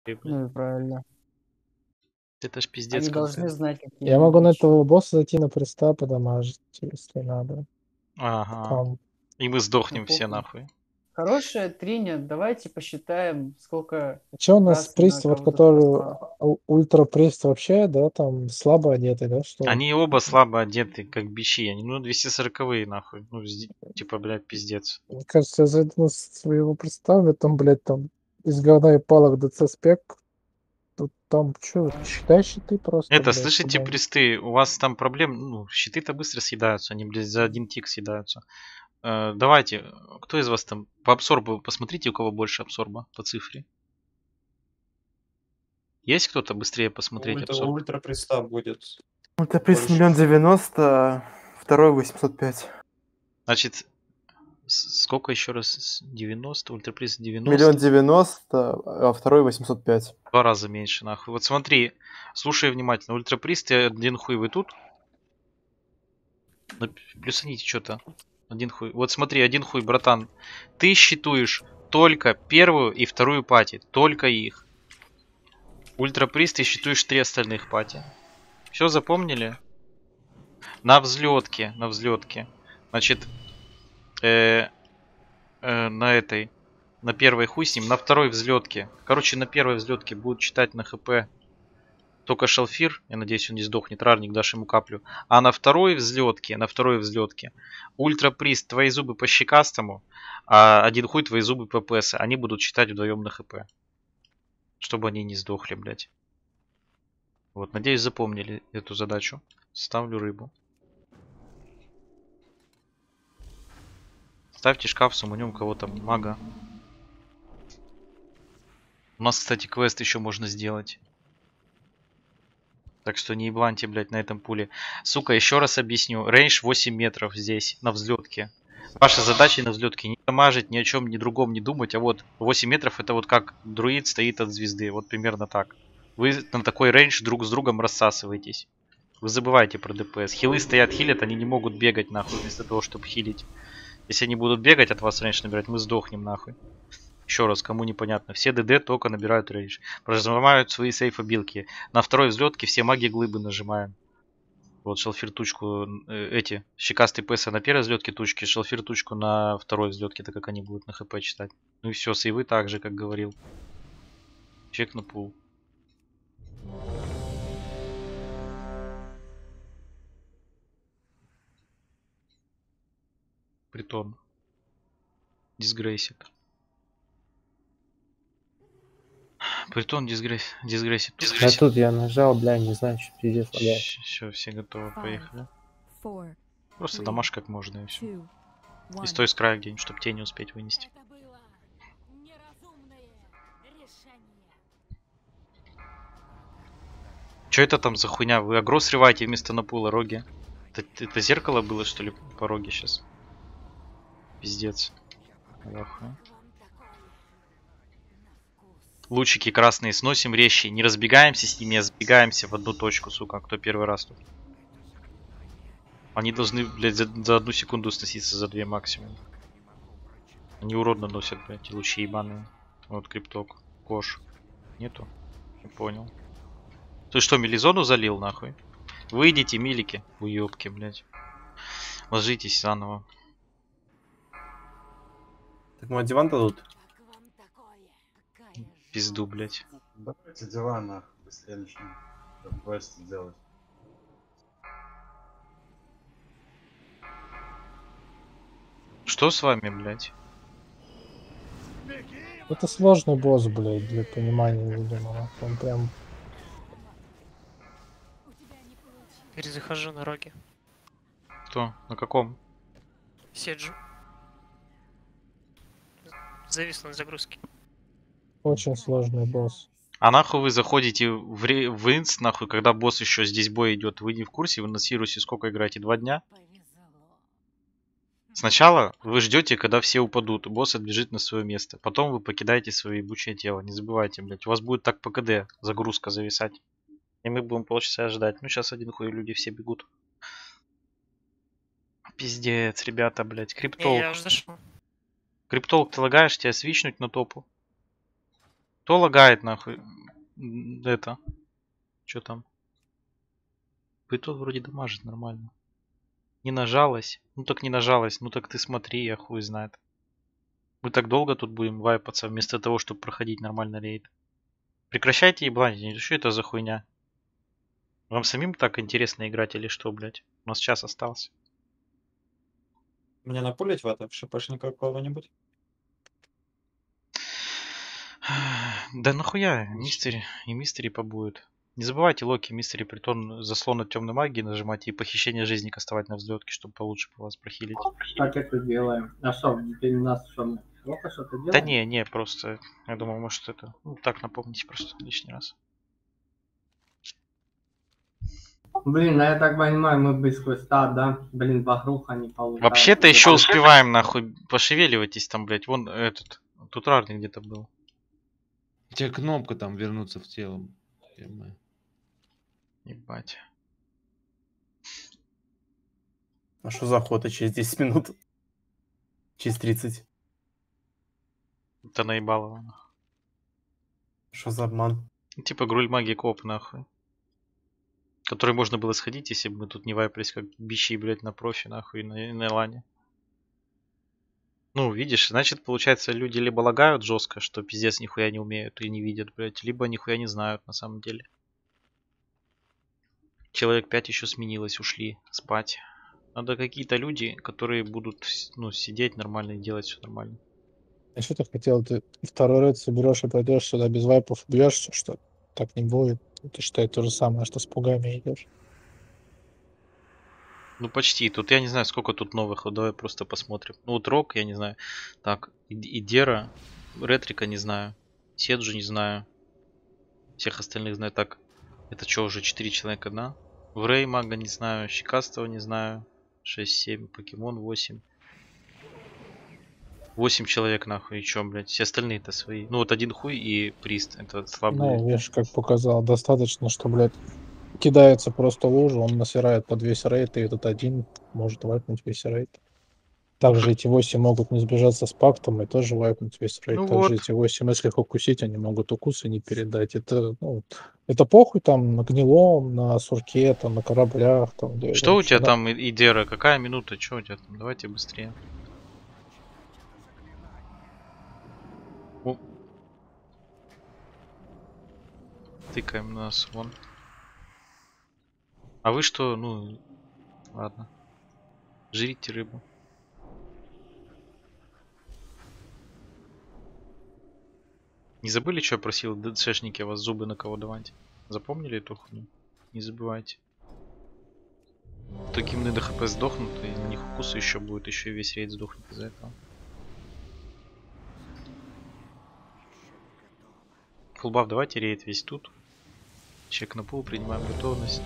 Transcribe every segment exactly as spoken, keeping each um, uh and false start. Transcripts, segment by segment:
Ну и правильно. Это ж пиздец Они должны контент. знать, какие Я они могу на лучше. этого босса зайти на приста, подамажить, если надо. Ага. Там. И мы Ну, сдохнем все похуй. нахуй. Хорошая триня. Давайте посчитаем, сколько Че у нас раз на прист, вот кого-то который попала. у- ультра прист вообще, да, там слабо одетый, да, что ли? Они оба слабо одеты, как бичи. Они, ну, двести сороковые нахуй. Ну, сди- типа, блядь, пиздец. Мне кажется, я зайду на своего приста, там, блядь, там из говна и палок ДЦ спек. Тут там что, считай щиты просто, Это, блядь, слышите, чтобы они- присты, у вас там проблем, ну, щиты-то быстро съедаются, они, блядь, за один тик съедаются. Э, давайте, кто из вас там по абсорбу, посмотрите, у кого больше абсорба по цифре. Есть кто-то быстрее посмотреть Ультра, абсорб? ультра приста будет. Это приз Больше. миллион девяносто, второй восемьсот пять. Значит, с- сколько еще раз? девяносто, ультраприз девяносто. Миллион девяносто, а второй восемьсот пять. Два раза меньше, нахуй. Вот смотри, слушай внимательно. Ультраприз, ты один хуй, вы тут? Ну, плюсаните что-то. Один хуй. Вот смотри, один хуй, братан. Ты считуешь только первую и вторую пати. Только их. Ультраприз, ты считуешь три остальных пати. Все запомнили? На взлетке, на взлетке. Значит, э, э, на этой, на первой хуй с ним, на второй взлетке. Короче, на первой взлетке будут читать на хп только шалфир. Я надеюсь, он не сдохнет. Рарник, дашь ему каплю. А на второй взлетке, на второй взлетке, ультраприз, твои зубы по щекастому, а один хуй твои зубы по ПС. Они будут читать вдвоем на хп. Чтобы они не сдохли, блять. Вот, надеюсь, запомнили эту задачу. Ставлю рыбу. Ставьте шкаф, суманем кого-то мага. У нас, кстати, квест еще можно сделать. Так что не ебланьте, блядь, на этом пуле. Сука, еще раз объясню. Рейндж восемь метров здесь, на взлетке. Ваша задача на взлетке не дамажить, ни о чем, ни другом не думать. А вот восемь метров это вот как друид стоит от звезды. Вот примерно так. Вы на такой рейндж друг с другом рассасываетесь. Вы забывайте про ДПС. Хилы стоят, хилят, они не могут бегать нахуй вместо того, чтобы хилить. Если они будут бегать от вас рейндж набирать, мы сдохнем нахуй. Еще раз, кому непонятно. Все ДД только набирают рейндж. Прожимают свои сейф-обилки. На второй взлетке все маги глыбы нажимаем. Вот шалфир тучку, э, эти, щекастый ПС на первой взлетке тучки, шалфир тучку на второй взлетке, так как они будут на хп читать. Ну и все, сейвы так же, как говорил. Чек на пул. Притон. Дисгрейсит. Притон дисгрейсит. Да тут я нажал, бля, не знаю, что пиздец лагает. Все, все готовы, поехали. Four, Просто three, дамаж как можно и все. two, И one. стой с края где-нибудь, чтобы тень не успеть вынести. Это было неразумное решение. Че это там за хуйня? Вы агро срываете вместо напула роги? Это, это зеркало было, что ли, по роге сейчас? Пиздец. Охуй. Лучики красные сносим резче. Не разбегаемся с ними, а сбегаемся в одну точку, сука. Кто первый раз тут? Они должны, блядь, за, за одну секунду сноситься, за две максимум. Они уродно носят, блядь, лучи ебаные. Вот крипток. Кош. Нету? Не понял. Ты что, мелизону залил, нахуй? Выйдите, милики. Уёбки, блядь. Ложитесь заново. Так мы диван дадут? Как вам такое? Какая Пизду, блядь. Давайте диван нахуй, быстрее начнем. Чтобы квест сделать. Что с вами, блядь? Это сложный босс, блядь, для понимания, видимо. Он прям... у тебя не получилось? Перезахожу на роге. Кто? На каком? Седжу. Завис на загрузке. Очень сложный босс. А нахуй вы заходите в, ре... в инст, нахуй, когда босс еще здесь бой идет? Вы не в курсе? Вы на Сирусе сколько играете? Два дня? Повезло. Сначала вы ждете, когда все упадут, и босс отбежит на свое место. Потом вы покидаете свое ебучее тело. Не забывайте, блядь. У вас будет так по КД загрузка зависать. И мы будем полчаса ждать. Ну, сейчас один хуй люди все бегут. Пиздец, ребята, блядь. Не, Криптолог. я уже зашел. Криптолог, ты лагаешь, тебя свичнуть на топу? Кто лагает, нахуй? м, это. Что там? Пытот вроде дамажит нормально. Не нажалась. Ну так не нажалась. Ну так ты смотри, я хуй знает. Мы так долго тут будем вайпаться, вместо того, чтобы проходить нормально рейд. Прекращайте ебланить. Что это за хуйня? Вам самим так интересно играть или что, блядь? У нас час остался. Мне напулить в это, в шипашника какого-нибудь? Да нахуя, мистери и мистери побудет. Не забывайте локи, мистери, притон, заслон от темной магии нажимать и похищение жизни кастовать на взлетке, чтобы получше по вас прохилить. Так это делаем. А что, теперь у нас что, мы плохо что-то делаем? Да не, не, просто, я думал, может это, ну так напомните просто лишний раз. Блин, ну я так понимаю, мы без хвоста, да? Блин, вокруг не получается. Вообще-то еще успеваем, нахуй, пошевеливайтесь там, блядь, вон этот, тут рарный где-то был. У тебя кнопка там вернуться в тело. Ё-моё. Ебать. А что за охота через десять минут? Через тридцать. Это наебалово, нахуй. Что за обман? Ну, типа груль магии коп, нахуй. Который можно было сходить, если бы мы тут не вайпались как бичи, блядь, на профи, нахуй, и на, и на лане. Ну, видишь, значит, получается, люди либо лагают жестко, что пиздец нихуя не умеют и не видят, блядь, либо нихуя не знают на самом деле. Человек пять еще сменилось, ушли спать. Надо какие-то люди, которые будут, ну, сидеть нормально и делать все нормально. А что ты хотел? Ты второй рейд соберешь и пойдешь сюда без вайпов, убьешься, что так не будет. Ты считай то же самое, что с пугами идешь. Ну, почти. Тут я не знаю, сколько тут новых. Вот давай просто посмотрим. Ну, вот Рок, я не знаю. Так, И- Идера, Ретрика не знаю. Седжу не знаю. Всех остальных знаю. Так, это что, уже четыре человека, да? Врей Мага не знаю. Щекастого не знаю. шесть семь. Покемон восемь. восемь человек, нахуй. И чё, блядь? Все остальные-то свои. Ну, вот один хуй и Прист. Это слабые. Ну, видишь, как показал, достаточно, что, блядь, кидается просто лужу, он насирает под весь рейд, и этот один может вайпнуть весь рейд. Также эти восемь могут не сбежаться с пактом и тоже вайпнуть весь рейд. Ну Также вот. эти восемь, если их укусить, они могут укусы не передать. Это, ну, это похуй там на гнилом, на сурке, там, на кораблях. Там, где, Что ну, у тебя всегда- там, И- Идера? Какая минута? Что у тебя там? Давайте быстрее. О. Тыкаем нас вон. А вы что? Ну, ладно. Жрите рыбу. Не забыли, что я просил ДЦшники вас зубы на кого давать? Запомнили эту хуйню? Не забывайте. То гимны до хп сдохнут, и на них укусы еще будет, еще и весь рейд сдохнет из-за этого. Фулбаф, давайте рейд весь тут. Чек на пул, принимаем готовность.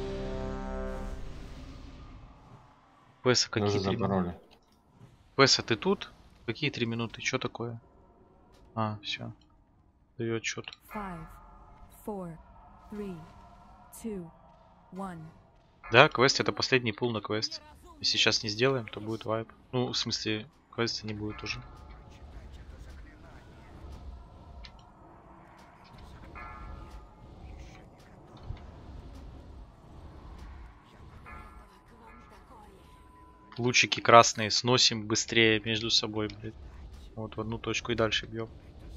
Песа, какие Уже три забороли. минуты? Песа, ты тут? Какие три минуты? Что такое? А, все. Даю отчет. Five, four, three, two, one. Да, квест это последний пул на квест. Если сейчас не сделаем, то будет вайп. Ну, в смысле, квеста не будет уже. Лучики красные сносим быстрее между собой, блядь. Вот в одну точку и дальше бьем.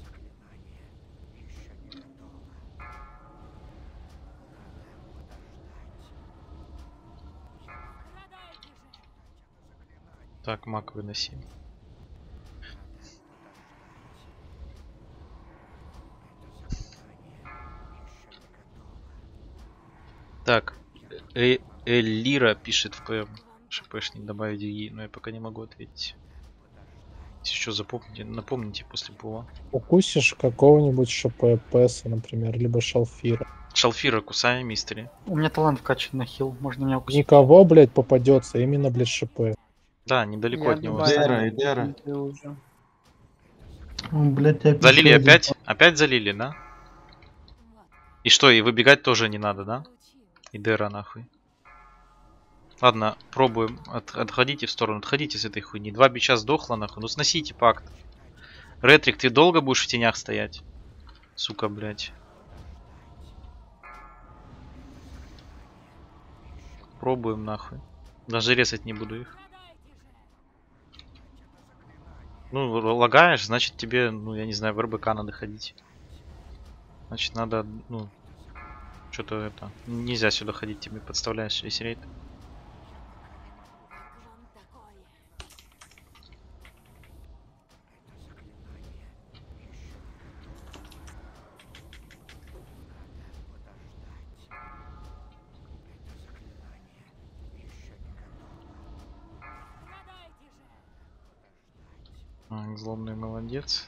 Так, мак выносим. Так, э Элира пишет в ПМ. ШПшник добавить ей, но я пока не могу ответить. Если что, запомните, напомните после пула. Укусишь какого-нибудь ШП-ПС, например, либо Шалфира. Шалфира, кусаем мистери. У меня талант вкачан на хил, можно меня укусить. Никого, блядь, попадется, именно, блядь, ШП. Да, недалеко Я от него. добавил. Идера, Идера. Ты уже. Ну, блядь, опять Залили один. опять? Опять залили, да? И что, и выбегать тоже не надо, да? Идера нахуй. Ладно, пробуем. От, отходите в сторону, отходите с этой хуйни. Два бича сдохло нахуй. Ну сносите пакт. Ретрик, ты долго будешь в тенях стоять? Сука, блядь. Пробуем нахуй. Даже резать не буду их. Ну, л- лагаешь, значит тебе, ну, я не знаю, в РБК надо ходить. Значит, надо, ну, что-то это... Нельзя сюда ходить, тебе подставляешь весь рейд. А, злобный молодец.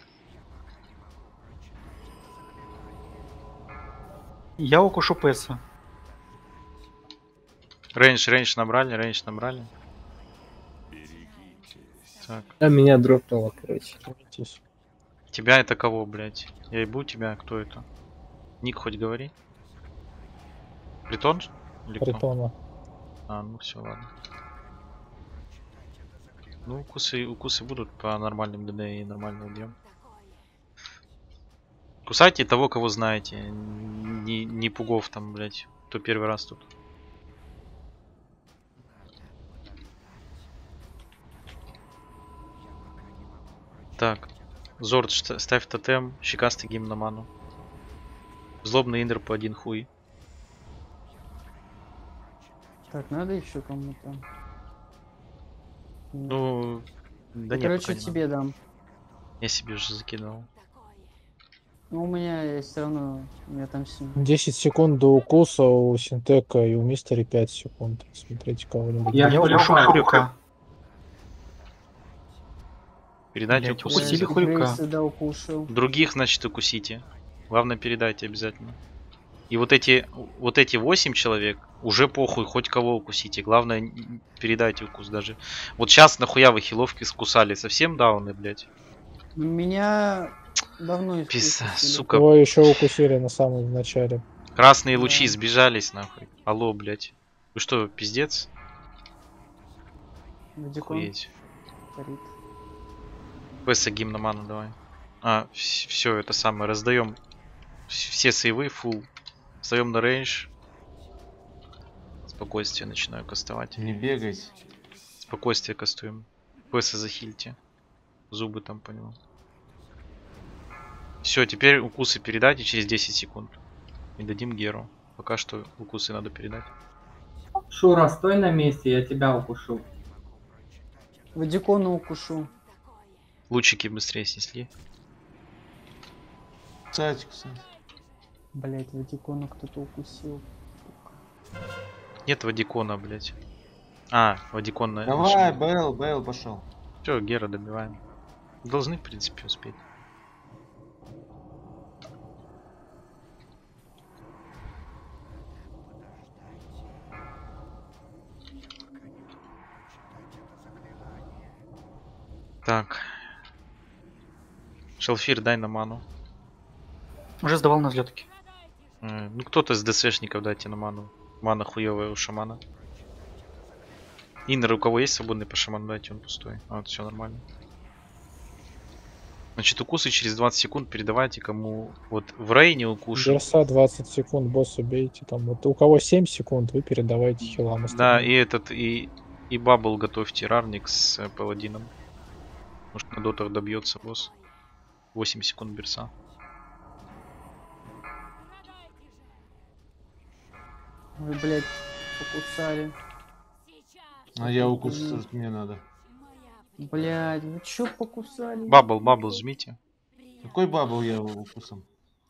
Я укушу Пэса. Рейндж, рейндж набрали, рейндж набрали. Так. А меня дропнуло, короче. Тебя это кого, блядь? Я ебу тебя, кто это? Ник хоть говори. Притон? Или кто? Притона. А, ну все, ладно. Ну, укусы, укусы будут по нормальным ДД и нормально убьем. Кусайте того, кого знаете. Не, не пугов там, блядь. Кто первый раз тут. Так. Зорд, ста- ставь тотем. Щекастый гимн на ману. Злобный индер по один хуй. Так, надо еще кому-то. Ну, да нет, Короче, пока не тебе надо. дам. Я себе уже закидывал. Ну, у меня все равно, у меня там семь. десять секунд до укуса у Синтека и у Мистери пять секунд. Смотрите кого-нибудь. Я Я укушу Хурика. Передайте Блядь, укус. укусили Я Хурика. Грейса, да, укушал. Других, значит, укусите. Главное, передайте обязательно. И вот эти, вот эти восемь человек, уже похуй, хоть кого укусите. Главное, н- передайте укус даже. Вот сейчас нахуя вы хиловки скусали? Совсем дауны, блядь? Меня давно Пизда, искусили. сука. Его еще укусили на самом начале. Красные лучи Да. сбежались, нахуй. Алло, блядь. Вы что, пиздец? Вадикон Охуеть. горит. Пэса гимн на ману давай. А, все, это самое, раздаем все сейвы, фул. Встаем на рейндж. Спокойствие начинаю кастовать. Не бегайте. Спокойствие кастуем. Пэса захильте. Зубы там по нему. Все, теперь укусы передайте через десять секунд. И дадим Геру. Пока что укусы надо передать. Шура, стой на месте, я тебя укушу. Вадикона укушу. Лучики быстрее снесли. Кстати, кстати. Блять, Вадикона кто-то укусил. Нет Вадикона, блять. А, Вадикон на... Давай, Бэл, Бэл пошел. Все, Гера добиваем. Должны, в принципе, успеть. Так. Шелфир, дай на ману. Уже сдавал на взлетки. Э, Ну, кто-то из ДСшников дайте на ману. Мана хуевая у шамана. Иннер, у кого есть свободный по шаману, дайте, он пустой. А, вот, все нормально. Значит, укусы через двадцать секунд передавайте кому... Вот в рейне укушу. Берса двадцать секунд, босс убейте. Там, вот, у кого семь секунд, вы передавайте хилам. Да, остальным. и этот, и... И бабл готовьте, Рарник с э, паладином. Может на дотах добьется босс. восемь секунд берса. Вы, блять, покусали. А я укус мне надо. Блять, вы чё покусали? Бабл, бабл жмите. Какой бабл я укусом?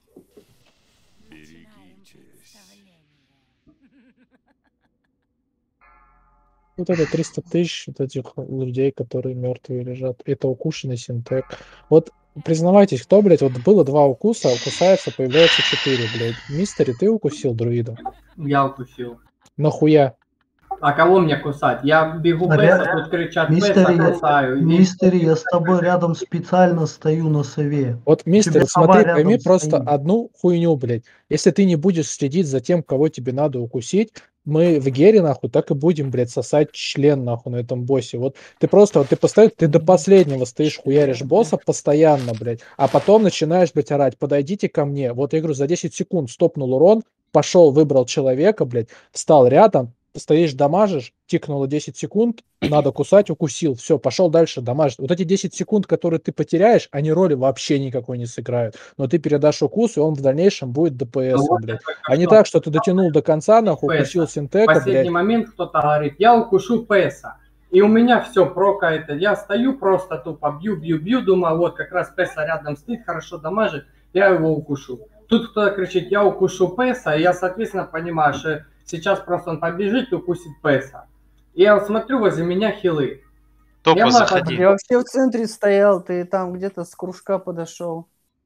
Вот это триста тысяч вот этих людей, которые мертвые лежат. Это укушенный Синтек. Вот признавайтесь, кто, блядь, вот было два укуса, а укусается, появляется четыре, блядь. Мистери, ты укусил друида? Я укусил. Нахуя? А кого мне кусать? Я бегу Ря- Пэса, тут кричат Мистери, Пэса я- кусаю. и- Мистери, я с тобой рядом специально стою на сове. Вот, мистер, Тебе смотри, сова рядом пойми просто стоит. одну хуйню, блядь. Если ты не будешь следить за тем, кого тебе надо укусить, мы в Гере, нахуй, так и будем, блядь, сосать член, нахуй, на этом боссе. Вот ты просто, вот ты постоянно, ты до последнего стоишь, хуяришь босса постоянно, блядь, а потом начинаешь, блядь, орать, подойдите ко мне. Вот я говорю, за десять секунд стопнул урон, пошел, выбрал человека, блядь, встал рядом, стоишь, дамажишь, тикнуло десять секунд, надо кусать, укусил, все, пошел дальше дамажить. Вот эти десять секунд, которые ты потеряешь, они роли вообще никакой не сыграют. Но ты передашь укус, и он в дальнейшем будет Ну ДПСом, вот блядь. это А не что? так, что ты дотянул до конца, нахуй, укусил В синтека, последний блядь. момент кто-то говорит, я укушу Песа. И у меня все прокает. Я стою просто тупо, бью, бью, бью, думаю, вот как раз Песа рядом стоит, хорошо дамажит, я его укушу. Тут кто-то кричит, я укушу Песа, и я, соответственно, понимаю, что сейчас просто он побежит и укусит Песа. И я вот смотрю, возле меня хилы. Топа, Я заходи. Я вообще в центре стоял, ты там где-то с кружка подошел.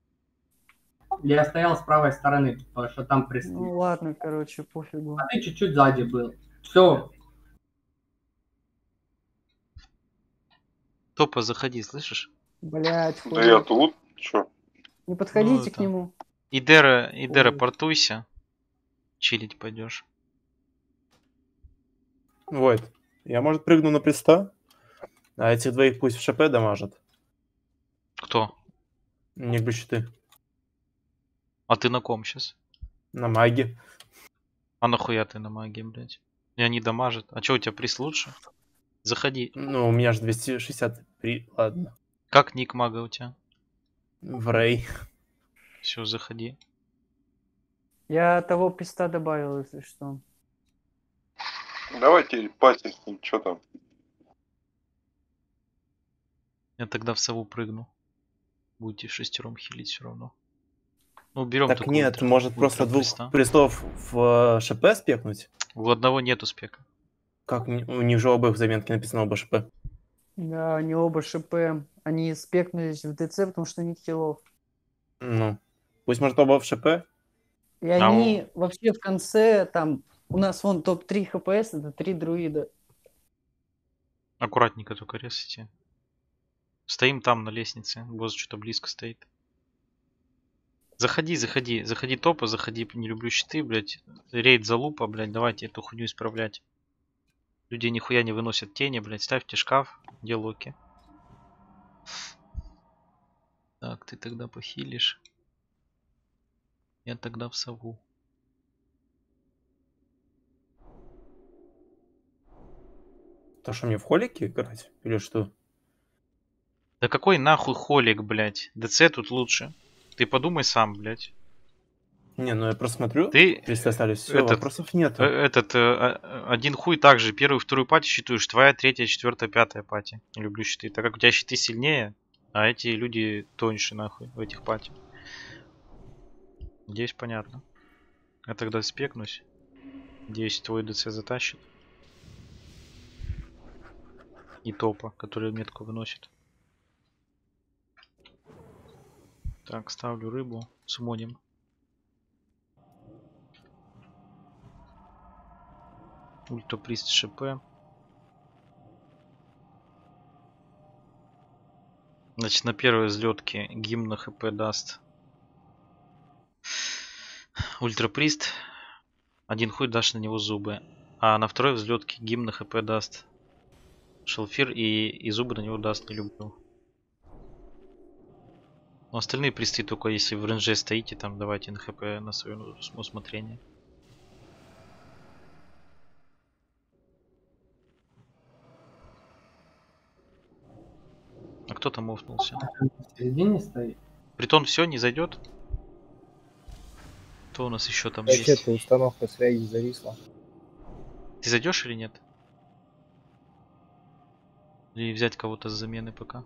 Я стоял с правой стороны, потому что там пристрел. Ну ладно, короче, пофигу. А ты чуть-чуть сзади был. Все. Топа, заходи, слышишь? Блять, Да я тут, чё? Не подходите Ну, к это- нему. Идера, Идера, Ой. портуйся. Чилить пойдешь. Вот. Я, может, прыгну на приста, а этих двоих пусть в ШП дамажат. Кто? Не бы щиты. А ты на ком сейчас? На маге. А нахуя ты на магии, блядь? И они дамажат. А чё, у тебя приз лучше? Заходи. Ну, у меня же двести шестьдесят три, ладно. Как ник мага у тебя? В Рей. Все, заходи. Я того писта добавил, если что. Давайте пати с ним, чё там? Я тогда в сову прыгну. Будете шестером хилить все равно. Ну, берем Так нет, может просто двух престов в э, ШП спекнуть? У одного нету спека. Как м- у них же оба в заметке написано оба ШП. Да, они оба ШП. Они спекнулись в ДЦ, потому что нет хилов. Ну, пусть может оба в ШП. И они вообще в конце, там, у нас вон топ три ХПС, это три друида. Аккуратненько только резайте. Стоим там на лестнице. Босс что-то близко стоит. Заходи, заходи. Заходи топа, заходи. Не люблю щиты, блядь. Рейд залупа, блядь. Давайте эту хуйню исправлять. Люди нихуя не выносят тени, блядь. Ставьте шкаф, где локи. Так, ты тогда похилишь. Я тогда в сову. То, что мне в холике играть? Или что? Да какой нахуй холик, блядь? ДЦ тут лучше. Ты подумай сам, блядь. Не, ну я просто смотрю. Ты Если остались, все, этот, вопросов нет. э, Этот э, э, один хуй также первую, вторую пати считаешь. Твоя третья, четвертая, пятая пати. Не люблю щиты. Так как у тебя щиты сильнее, а эти люди тоньше нахуй в этих пати. Надеюсь, понятно. Я тогда спекнусь. Надеюсь, твой ДЦ затащит. И топа, который метку выносит. Так, ставлю рыбу. Сумоним. Ультаприст ШП. Значит, на первой взлетке гимн ХП даст Ультраприст. Один хуй дашь на него зубы. А на второй взлетке гимн ХП даст Шелфир, и, и зубы на него даст не люблю. Но остальные присты только если в рейнже стоите, там давайте на ХП на свое усмотрение. А кто там офнулся? В середине стоит. Притон все, не зайдет? Кто у нас еще там Вообще, есть? эта установка связи зависла. Ты зайдешь или нет? Или взять кого-то с замены пока?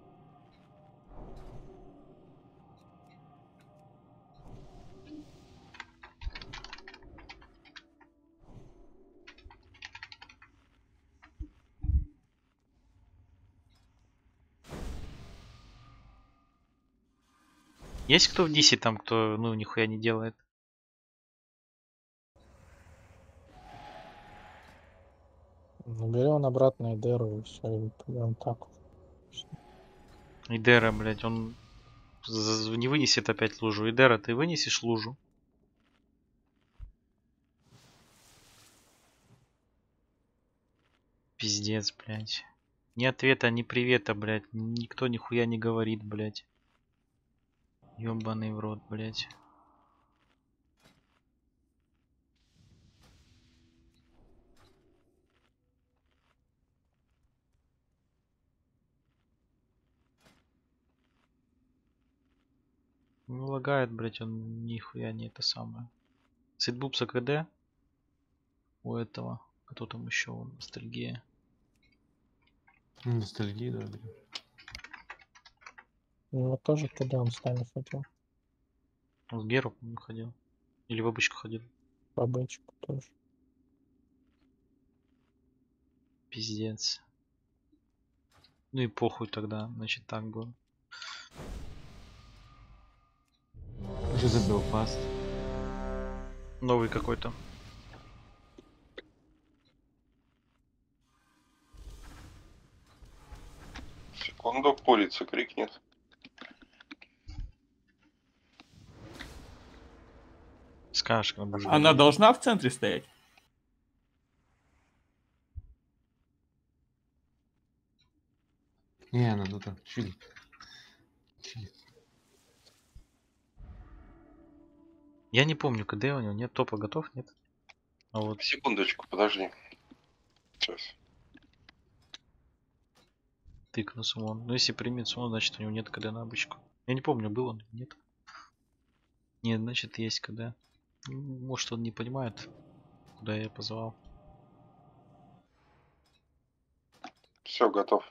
Есть кто в дисе там, кто, ну, нихуя не делает? Ну, берем обратно Идеру и все, и пойдем так. Идера, блядь, он з- не вынесет опять лужу. Идера, ты вынесешь лужу? Пиздец, блядь. Ни ответа, ни привета, блядь. Никто нихуя не говорит, блядь. Ёбаный в рот, блядь. Ну, лагает, блять, он нихуя не это самое. Сидбупса КД у этого. Кто там еще? Ностальгия. Ностальгия, да, блин. Ну, тоже когда он с нами ходил. Он в Геру, по-моему, ходил. Или в обычку ходил. Бабочку тоже. Пиздец. Ну и похуй тогда, значит так было. Что за Белфаст? Новый какой-то. Секунду, курица крикнет. Скажешь, как будешь. Она должна в центре стоять? Не, она тут так, чили. Чили. Я не помню, КД у него нет, топа готов, нет? А вот. Секундочку, подожди. Сейчас. Тыкну сумон. Ну если примет сумон, значит у него нет КД на обычку. Я не помню, был он, нет. Нет, значит есть КД. Может он не понимает, куда я позвал. Все, готов.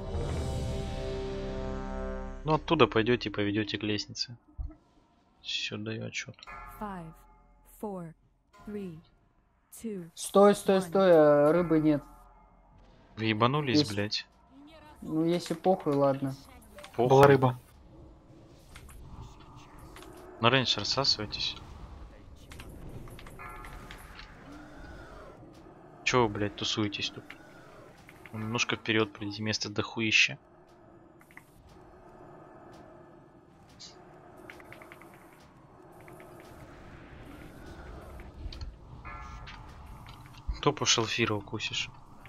Ну оттуда пойдете и поведете к лестнице. Все, даю отчет. Five, four, three, two, Стой, стой, стой, а рыбы нет. Вы ебанулись, Есть. блять. Ну, если похуй, ладно. Похуй. Была рыба. На рейндж рассасывайтесь. Чё вы, блять, тусуетесь тут? Немножко вперед пройдите, место дохуища. Кто по шалфиру укусишь?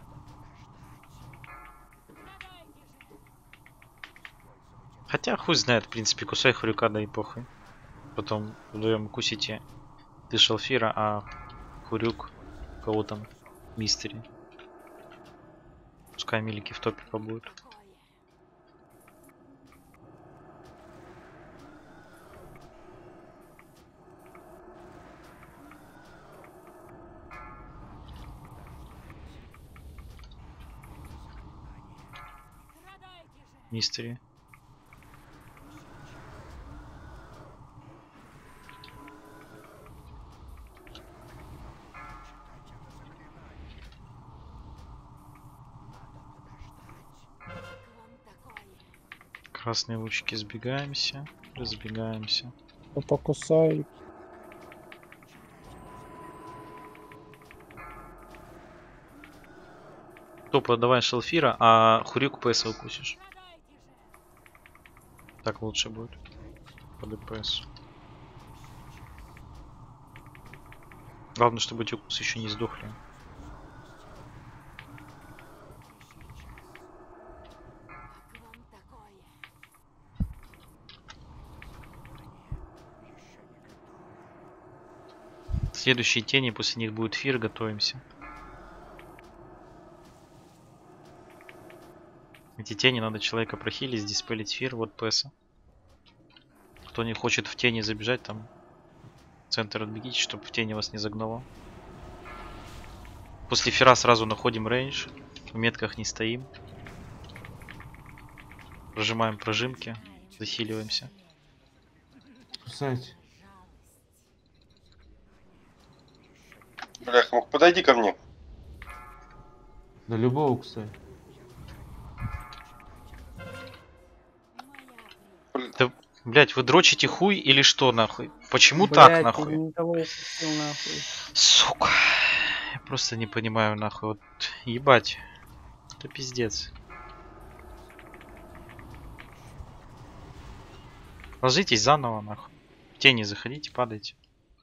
Хотя хуй знает, в принципе, кусай хрюка, да и похуй. Потом вдвоем кусите ты шалфира, а хурюк кого там? Мистери. Пускай милики в топе побудут. Мистери. Красные лучики, сбегаемся, разбегаемся. Ну, покусай. Топа, давай шалфира, а хурюк ПС укусишь. Так лучше будет. По ДПС. Главное, чтобы эти укусы еще не сдохли. Следующие тени, после них будет фир, готовимся. Эти тени надо человека прохилить, диспелить фир, вот ПСа. Кто не хочет в тени забежать, там в центр отбегите, чтобы в тени вас не загнало. После фира сразу находим рейндж, в метках не стоим. Прожимаем прожимки, захиливаемся. Кусайте. Блях, мог подойди ко мне. Да любого кусай. Да, блять, вы дрочите хуй или что нахуй? Почему Блядь, так я нахуй? никого укусил, нахуй. Сука. Я просто не понимаю нахуй. Вот ебать. Это пиздец. Ложитесь заново нахуй. В тени заходите, падайте.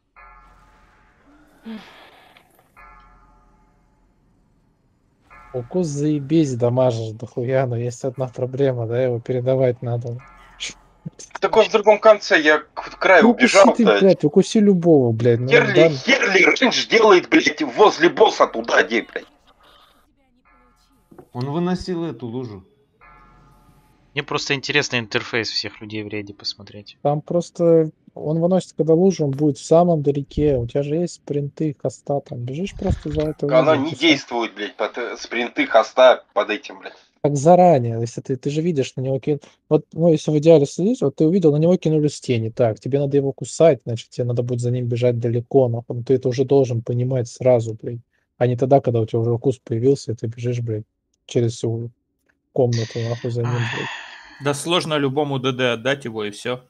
Укус заебись, дамажишь дохуя, но есть одна проблема, да, его передавать надо. Так он в другом конце, я к краю Ну, убежал, укуси ты, блядь. блядь, укуси любого, блядь. Ну, Херли, да, Херли рейндж делает, блядь, возле босса туда, где, блядь. Он выносил эту лужу. Мне просто интересно интерфейс всех людей в рейде посмотреть. Там просто он выносит, когда лужу, он будет в самом далеке. У тебя же есть спринты, хоста, там бежишь просто за это Оно лужу, не и всё. действует, блядь, под э, спринты, хоста под этим, блядь. Как заранее, если ты, ты же видишь на него кин... Вот, ну, если в идеале следить, вот ты увидел, на него кинули с тени. Так, тебе надо его кусать, значит, тебе надо будет за ним бежать далеко, нахуй. Ну, ты это уже должен понимать сразу, блядь. А не тогда, когда у тебя уже укус появился, и ты бежишь, блядь, через всю комнату, нахуй, за ним, блядь. Да сложно любому ДД отдать его и все.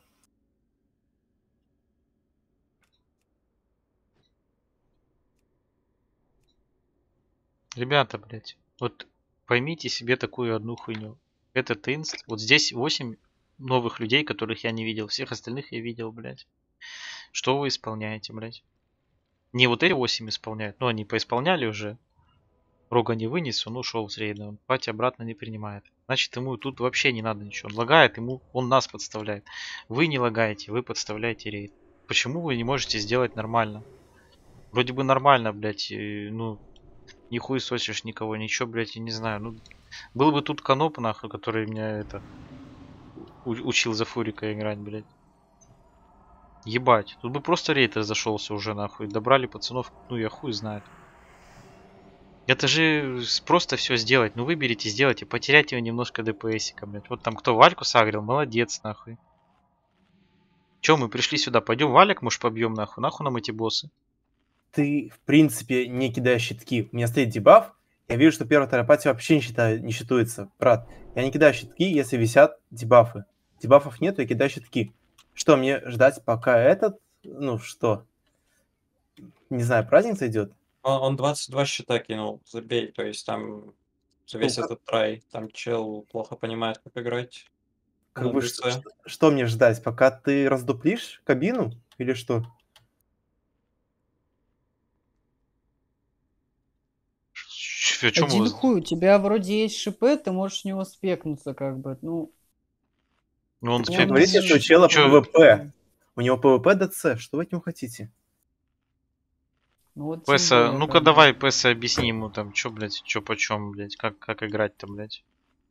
Ребята, блядь, вот поймите себе такую одну хуйню. Этот инст, вот здесь восемь новых людей, которых я не видел. Всех остальных я видел, блядь. Что вы исполняете, блядь? Не вот эти восемь исполняют, но они поисполняли уже. Рога не вынес, он ушел с рейда. Он пати обратно не принимает. Значит, ему тут вообще не надо ничего. Он лагает, ему он нас подставляет. Вы не лагаете, вы подставляете рейд. Почему вы не можете сделать нормально? Вроде бы нормально, блядь, и, ну, не хуесосишь никого, ничего, блядь, я не знаю. Ну, был бы тут Каноп, нахуй, который меня это у- учил за Фурика играть, блядь. Ебать, тут бы просто рейд разошелся уже, нахуй. Добрали пацанов, ну я хуй знает. Это же с- просто все сделать. Ну выберите, сделайте, потеряйте его немножко ДПСика, блядь. Вот там кто Вальку сагрил, молодец, нахуй. Че, мы пришли сюда, пойдем Валик, может, побьем, нахуй. Нахуй нам эти боссы. Ты, в принципе, не кидаешь щитки. У меня стоит дебаф. Я вижу, что первая терапатия вообще не, считаю, не считается. Брат, я не кидаю щитки, если висят дебафы. Дебафов нету, я кидаю щитки. Что, мне ждать, пока этот... Ну, что? Не знаю, праздник зайдет? Он, он двадцать два щита кинул, забей, то есть там за весь Ну, этот трай, там чел плохо понимает, как играть. Как на бы, ДЦ. что, что- что мне ждать? Пока ты раздуплишь кабину? Или что? Ч- о чем Один вы- хуй, у тебя вроде есть ШП, ты можешь с него спекнуться, как бы, ну... Ну он Вы спек- говорите, что у Чё- чела чё- ПВП. У него ПВП ДЦ. Что вы от него хотите? Ну, вот тем Песа, более, ну-ка как бы. давай, Песа, объясни ему там, чё, блядь, чё почем, блядь, как, как играть-то, блядь.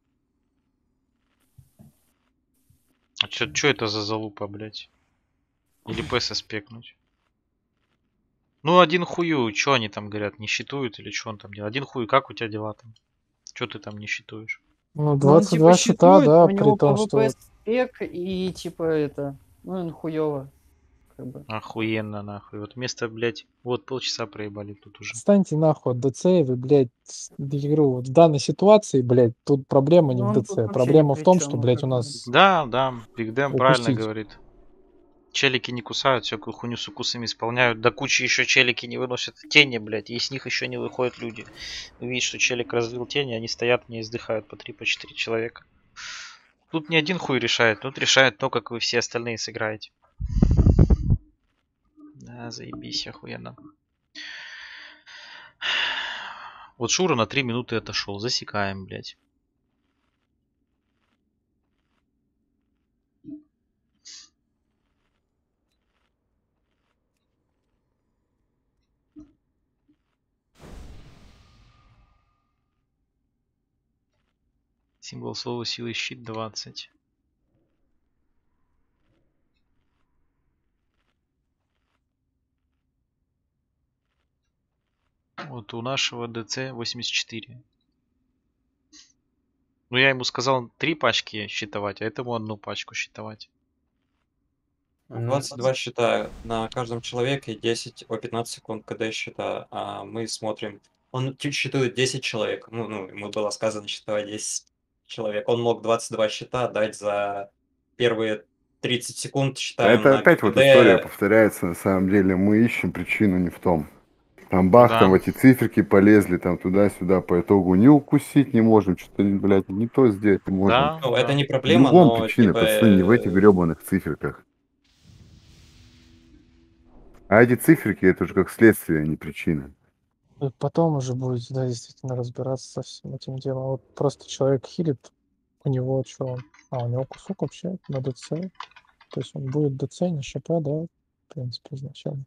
А чё, чё это за залупа, блядь? Или Песа спекнуть? Ну, один хую, чё они там говорят, не считуют или чё он там делает? Один хуй, как у тебя дела там? Чё ты там не считуешь? Ну, Ну, он, двадцать два типа, щита, щитует, да, у при него том, что... ПВП спек, и, типа, это... Ну, он хуёво, как бы. Охуенно, нахуй. Вот вместо, блядь, вот полчаса проебали тут уже. Отстаньте нахуй от ДЦ, и вы, блядь, с- я говорю, вот в данной ситуации, блядь, тут проблема не Ну, в он тут ДЦ. вообще Проблема ни в при том, чём, что, ну, блядь, как у бы. нас... Да, да, Биг Дэм правильно Упустить. говорит. Челики не кусают, всякую хуйню с укусами исполняют. Да кучи еще челики не выносят тени, блядь, и с них еще не выходят люди. Видишь, что челик развил тени, они стоят, не издыхают по три, по четыре человека. Тут не один хуй решает, тут решает то, как вы все остальные сыграете. Да, заебись, охуенно. Вот Шура на три минуты отошел, засекаем, блядь. Символ слова силы щит двадцать. Вот у нашего ДЦ восемьдесят четыре. Ну я ему сказал три пачки считовать, а этому одну пачку считовать. двадцать два щита на каждом человеке, десять о пятнадцать секунд КД щита, а мы смотрим. Он чуть считает десять человек. Ну, ну, ему было сказано считать десять человек. Он мог двадцать два щита дать за первые тридцать секунд, А считаем это на опять вот КД. история повторяется, на самом деле. Мы ищем причину не в том. Там бах, Да. там эти циферки полезли, там туда-сюда, по итогу не укусить не можем, что-то, блядь, не то сделать не можем. Да, Ну, да. это не проблема, В другом но причина, типа, пацаны, не в этих э, гребаных циферках. А эти циферки, это уже как следствие, а не причина. Вы потом уже будете, да, действительно разбираться со всем этим делом. Вот просто человек хилит, у него что он? А, у него кусок вообще на ДЦ. То есть он будет ДЦ, не ШП, да, в принципе, изначально.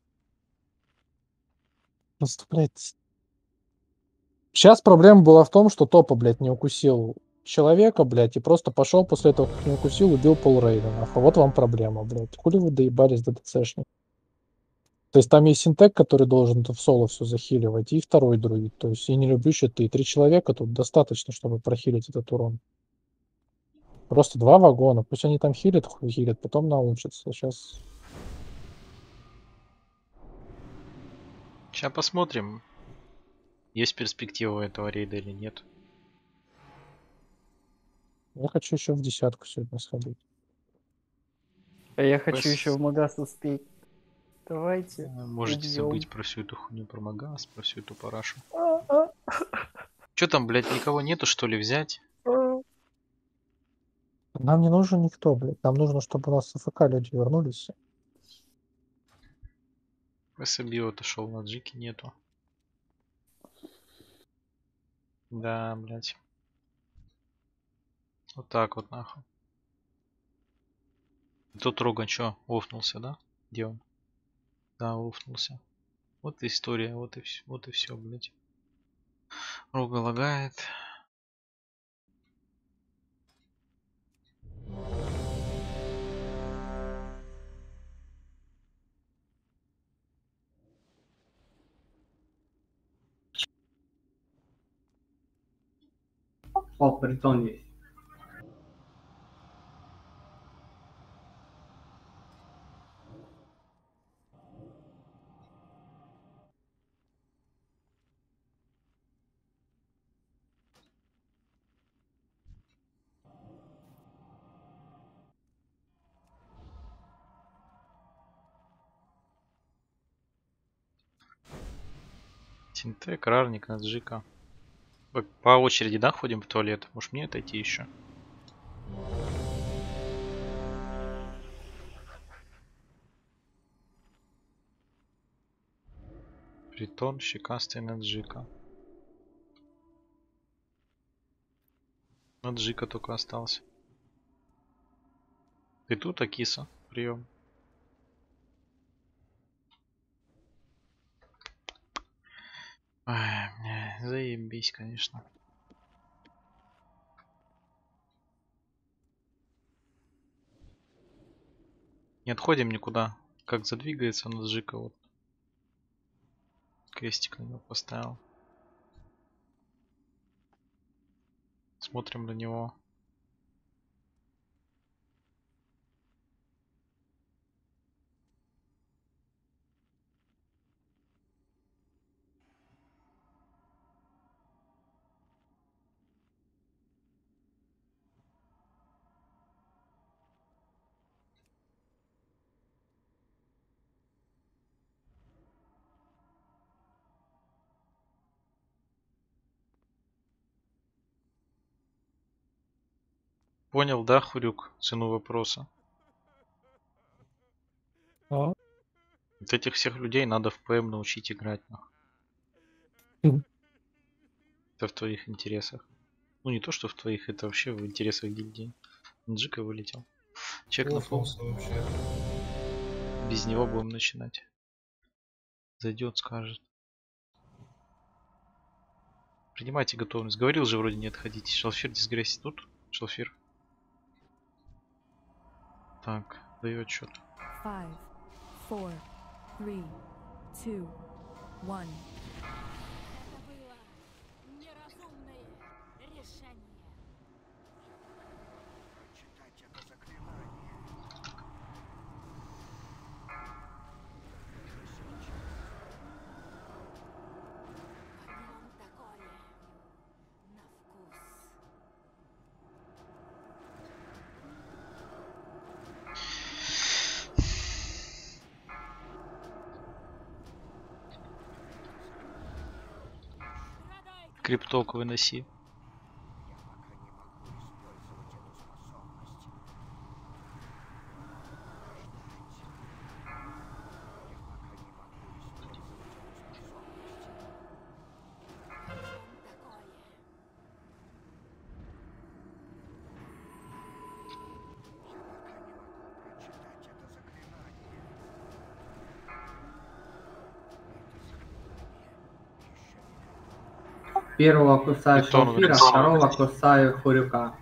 Просто, блядь... Сейчас проблема была в том, что топа, блядь, не укусил человека, блядь, и просто пошел после этого, как не укусил, убил полрейда, нахуй. Вот вам проблема, блядь. Хули вы доебались до ДЦшника? То есть там есть синтек, который должен в соло все захиливать, и второй друид. То есть я не люблю щиты. Три человека тут достаточно, чтобы прохилить этот урон. Просто два вагона. Пусть они там хилят, хуй хилят, потом научатся. Сейчас... Сейчас посмотрим, есть перспектива у этого рейда или нет. Я хочу еще в десятку сегодня сходить. А я хочу Пос- еще в магаз успеть. Давайте. Можете убьем. забыть про всю эту хуйню, про магаз, про всю эту парашу. А, а, Че там, блядь, никого нету, что ли, взять? а. Нам не нужен никто, блядь. Нам нужно, чтобы у нас с АФК люди вернулись. СБ отошел, на джике нету. Да, блядь. Вот так вот, нахуй. Тут Роган чё, офнулся, да? Где он? Да, офнулся. Вот и история, вот и все, вот и все, блядь. Рога лагает. О, притон есть. Синтек, Рарник, Наджика. По- По очереди, да, ходим в туалет? Может мне отойти еще? Притон, щекастый, Наджика. Наджика только остался. Ты тут, Акиса? Прием. Ай, бля, заебись, конечно. Не отходим никуда. Как задвигается Наджика, вот. Крестик на него поставил. Смотрим на него. Понял, да, Хурюк, цену вопроса? А? Вот этих всех людей надо в ПМ научить играть, нахуй. Мгм. Это в твоих интересах. Ну не то, что в твоих, это вообще в интересах гильдии. Джика вылетел. Чек на фул. вообще. Без него будем начинать. Зайдет, скажет. Принимайте готовность. Говорил же вроде не отходите. Шалфир дисгресс тут. Шалфир. Так, даю отчет. Five, four, three, two, one. Это было неразумное решение. Прочитать это заклинание. Огнем такое. На вкус. Крипток выноси. Первого кусаю Питон Шалфира, вынес. второго кусаю Хурюка.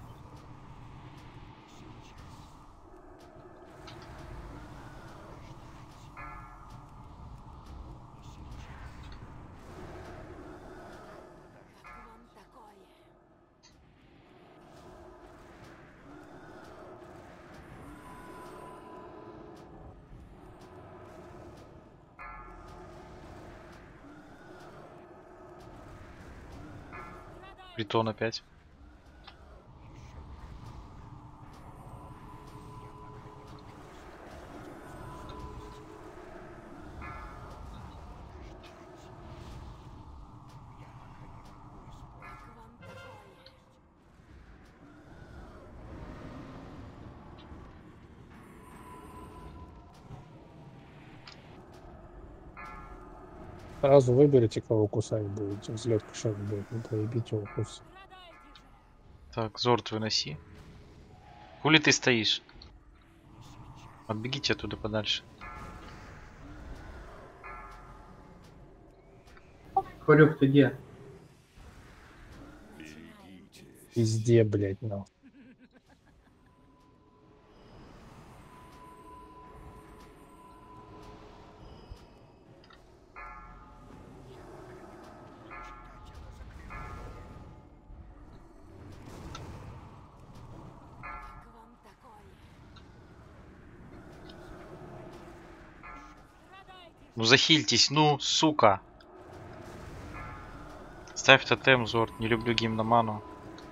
Притон опять. Сразу выберите, кого кусать будете. Взлет сейчас будет, не проебите укус. Так, Зорд выноси. Хули ты стоишь? Отбегите оттуда подальше. Хурюк, ты где? Везде, блядь, ну. Ну захильтесь, ну, сука. Ставь тотем, Зорд, не люблю гимноману.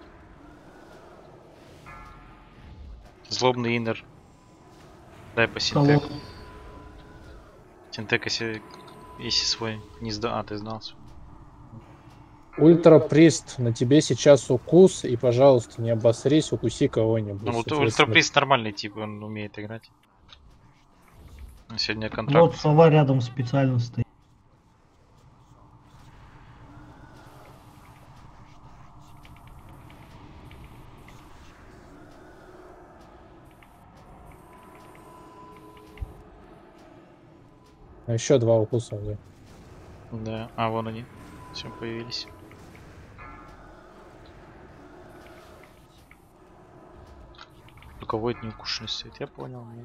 Злобный иннер. Дай по синтеку. Синтек, если, если свой не сда... А, ты сдался. Ультра Прист, на тебе сейчас укус, и, пожалуйста, не обосрись, укуси кого-нибудь. Ну вот Соответственно, Ультра Прист нормальный тип, он умеет играть. Сегодня контракт. Вот сова рядом специально стоит. А еще два укуса уже. Да, а вон они. Все, появились. У кого это не укушенный стоит, я понял. Нет.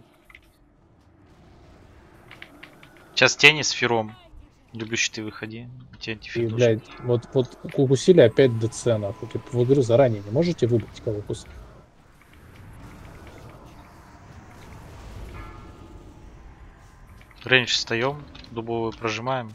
Сейчас тени с фером. Любящий ты выходи. Тебе И, блядь, вот, вот укусили опять ДЦ, нахуй. Типа, в игру заранее не можете выбрать, кого укусить? Рейндж встаем, дубовую прожимаем.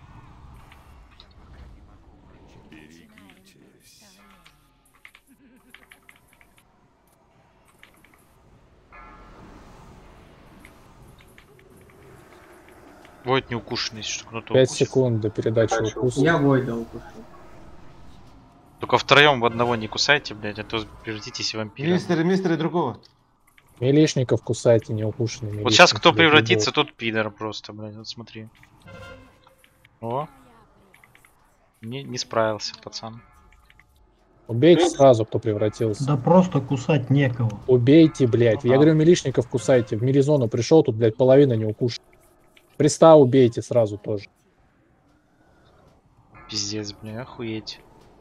Войд не укушенный, если кто-то пять укусит. секунд до передачи укуса. Я Войда укушу. Только втроем в одного не кусайте, блядь, а то превратитесь в вампира. Мистер, мистер и другого. Милишников кусайте, не укушенный. Вот сейчас кто блядь, превратится, любого. тот пидор просто, блядь, вот смотри. О. Не, не справился, пацан. Убейте сразу, кто превратился. Да просто кусать некого. Убейте, блядь. Я говорю, милишников кусайте. В миризону пришел, тут, блядь, половина не укушена. Приста убейте сразу тоже. Пиздец, блядь, охуеть.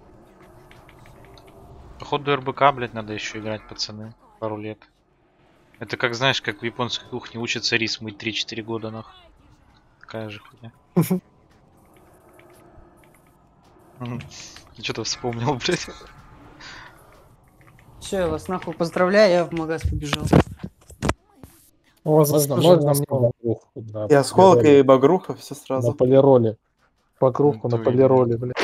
Походу РБК, блядь, надо еще играть, пацаны. Пару лет. Это как, знаешь, как в японской кухне учатся рис мыть три-четыре года, нахуй. Такая же хуйня. Что-то вспомнил, блядь. Че, я вас нахуй поздравляю, я в магаз побежал. Можно, можно мне багруху. Да, И осколка, и багруха, все сразу. На полироле. Багруху на полироле, блядь.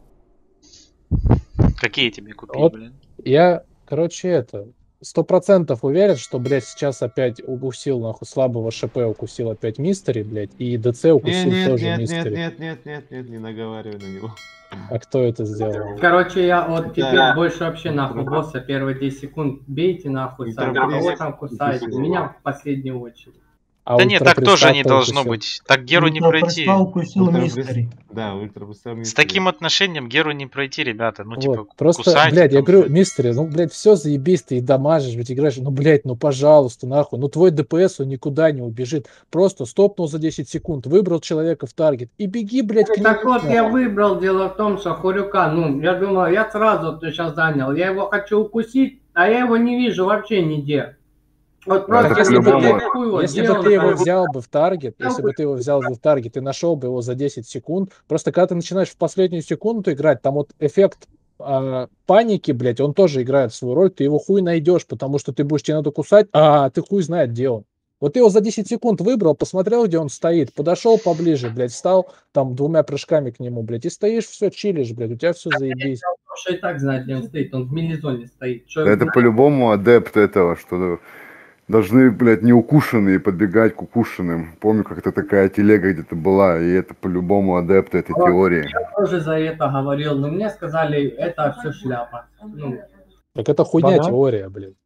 Какие тебе купить, Вот блин? я, короче, это... Сто процентов уверен, что, блядь, сейчас опять укусил, нахуй, слабого ШП укусил опять Мистери, блядь, и ДЦ укусил Нет, тоже нет, нет, Мистери. нет, нет, нет, нет, не наговаривай на него. А кто это сделал? Короче, я вот теперь Да. больше вообще нахуй босса первые десять секунд бейте нахуй, сами. Интерпрезент. Кого там кусаете? Меня в последнюю очередь. А Да нет, так тоже не ультраприставка должно укусил. быть. Так Геру не пройти. Ультраприста укусил Ультраприс- мистери. Да, ультраприста С мистери. таким отношением Геру не пройти, ребята. Ну, типа, Вот, просто, кусайте блядь, я там, говорю, блядь. мистери, ну, блядь, все заебись, ты и дамажишь, ведь играешь, ну, блядь, ну, пожалуйста, нахуй, ну, твой ДПС, он никуда не убежит, просто стопнул за десять секунд, выбрал человека в таргет и беги, блядь, к нему. Так вот, я нахуй. выбрал, дело в том, что Хурюка, ну, я думал, я сразу ты сейчас занял, я его хочу укусить, а я его не вижу вообще нигде. Вот просто Так если бы по-любому. ты, такой вот, если где бы он ты его там? взял бы в таргет, если бы ты его взял бы в таргет и нашел бы его за десять секунд, просто когда ты начинаешь в последнюю секунду играть, там вот эффект а, паники, блядь, он тоже играет свою роль, ты его хуй найдешь, потому что ты будешь, тебе надо кусать, а ты хуй знает, где он. Вот ты его за десять секунд выбрал, посмотрел, где он стоит, подошел поближе, блядь, встал там двумя прыжками к нему, блядь, и стоишь, все, чилишь, блядь, у тебя все заебись. Потому что и так знает, где он стоит, он в мини-зоне стоит. Что Да это по-любому адепт этого, что должны, блядь, неукушенные подбегать к укушенным. Помню, как-то такая телега где-то была, и это по-любому адепт этой Вот, теории. я тоже за это говорил, но мне сказали, это все шляпа. Ну, Так это хуйня Банан? теория, блядь.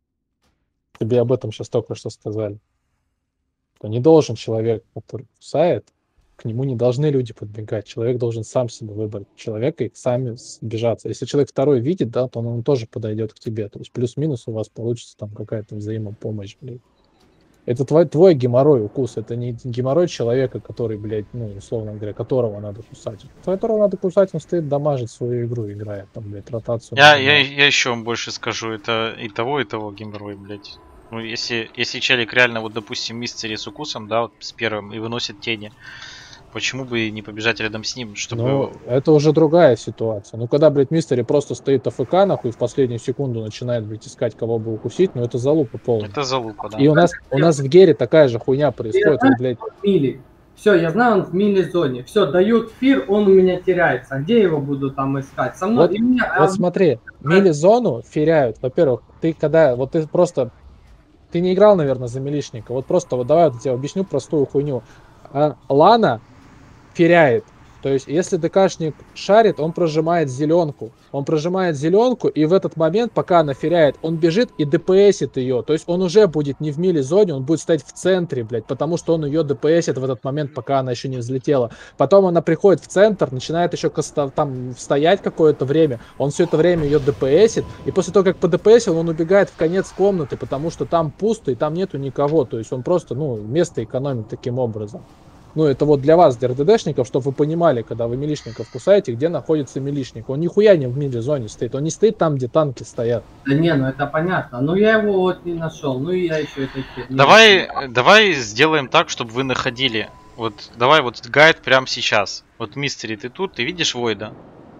Тебе об этом сейчас только что сказали. Что не должен человек, который кусает, к нему не должны люди подбегать. Человек должен сам себе выбрать человека и сами сбежаться. Если человек второй видит, да, то он тоже подойдет к тебе. То есть плюс-минус у вас получится там какая-то взаимопомощь, блядь. Это твой, твой геморрой укус, это не геморрой человека, который, блядь, ну, условно говоря, которого надо кусать. Которого надо кусать, он стоит, дамажит свою игру, играет, там, блядь, ротацию. Я, нажимает. я, я еще вам больше скажу, это и того, и того геморрой, блядь. Ну, если, если челик реально, вот, допустим, мистери с укусом, да, вот с первым, и выносит тени, почему бы и не побежать рядом с ним, чтобы... Ну, это уже другая ситуация. Ну, когда, блядь, мистери просто стоит АФК, нахуй, и в последнюю секунду начинает, блядь, искать, кого бы укусить, ну, это залупа полная. Это залупа, да. И у нас, у нас в Гере такая же хуйня происходит, вот, блядь. мили. Все, я знаю, он в мили-зоне. Все, дают фир, он у меня теряется. Где его буду там искать? Со мной. Вот, И меня- вот смотри, мили-зону феряют. Во-первых, ты когда, вот ты просто, ты не играл, наверное, за милишника. Вот просто, вот давай вот я тебе объясню простую хуйню. А, Лана феряет. То есть, если ДКшник шарит, он прожимает зеленку. Он прожимает зеленку, и в этот момент, пока она феряет, он бежит и ДПСит ее. То есть, он уже будет не в мили-зоне, он будет стоять в центре, блядь, потому что он ее ДПСит в этот момент, пока она еще не взлетела. Потом она приходит в центр, начинает еще коста- там стоять какое-то время, он все это время ее ДПСит, и после того, как подпсил, он убегает в конец комнаты, потому что там пусто, и там нету никого. То есть, он просто, ну, место экономит таким образом. Ну, это вот для вас, для РДДшников, чтобы вы понимали, когда вы милишников кусаете, где находится милишник. Он нихуя не в мили-зоне стоит, он не стоит там, где танки стоят. Да не, ну это понятно. Ну я его вот не нашел. Ну и я еще это хер не Давай, нашел. давай сделаем так, чтобы вы находили. Вот, давай вот гайд прямо сейчас. Вот, мистери, ты тут, ты видишь Войда?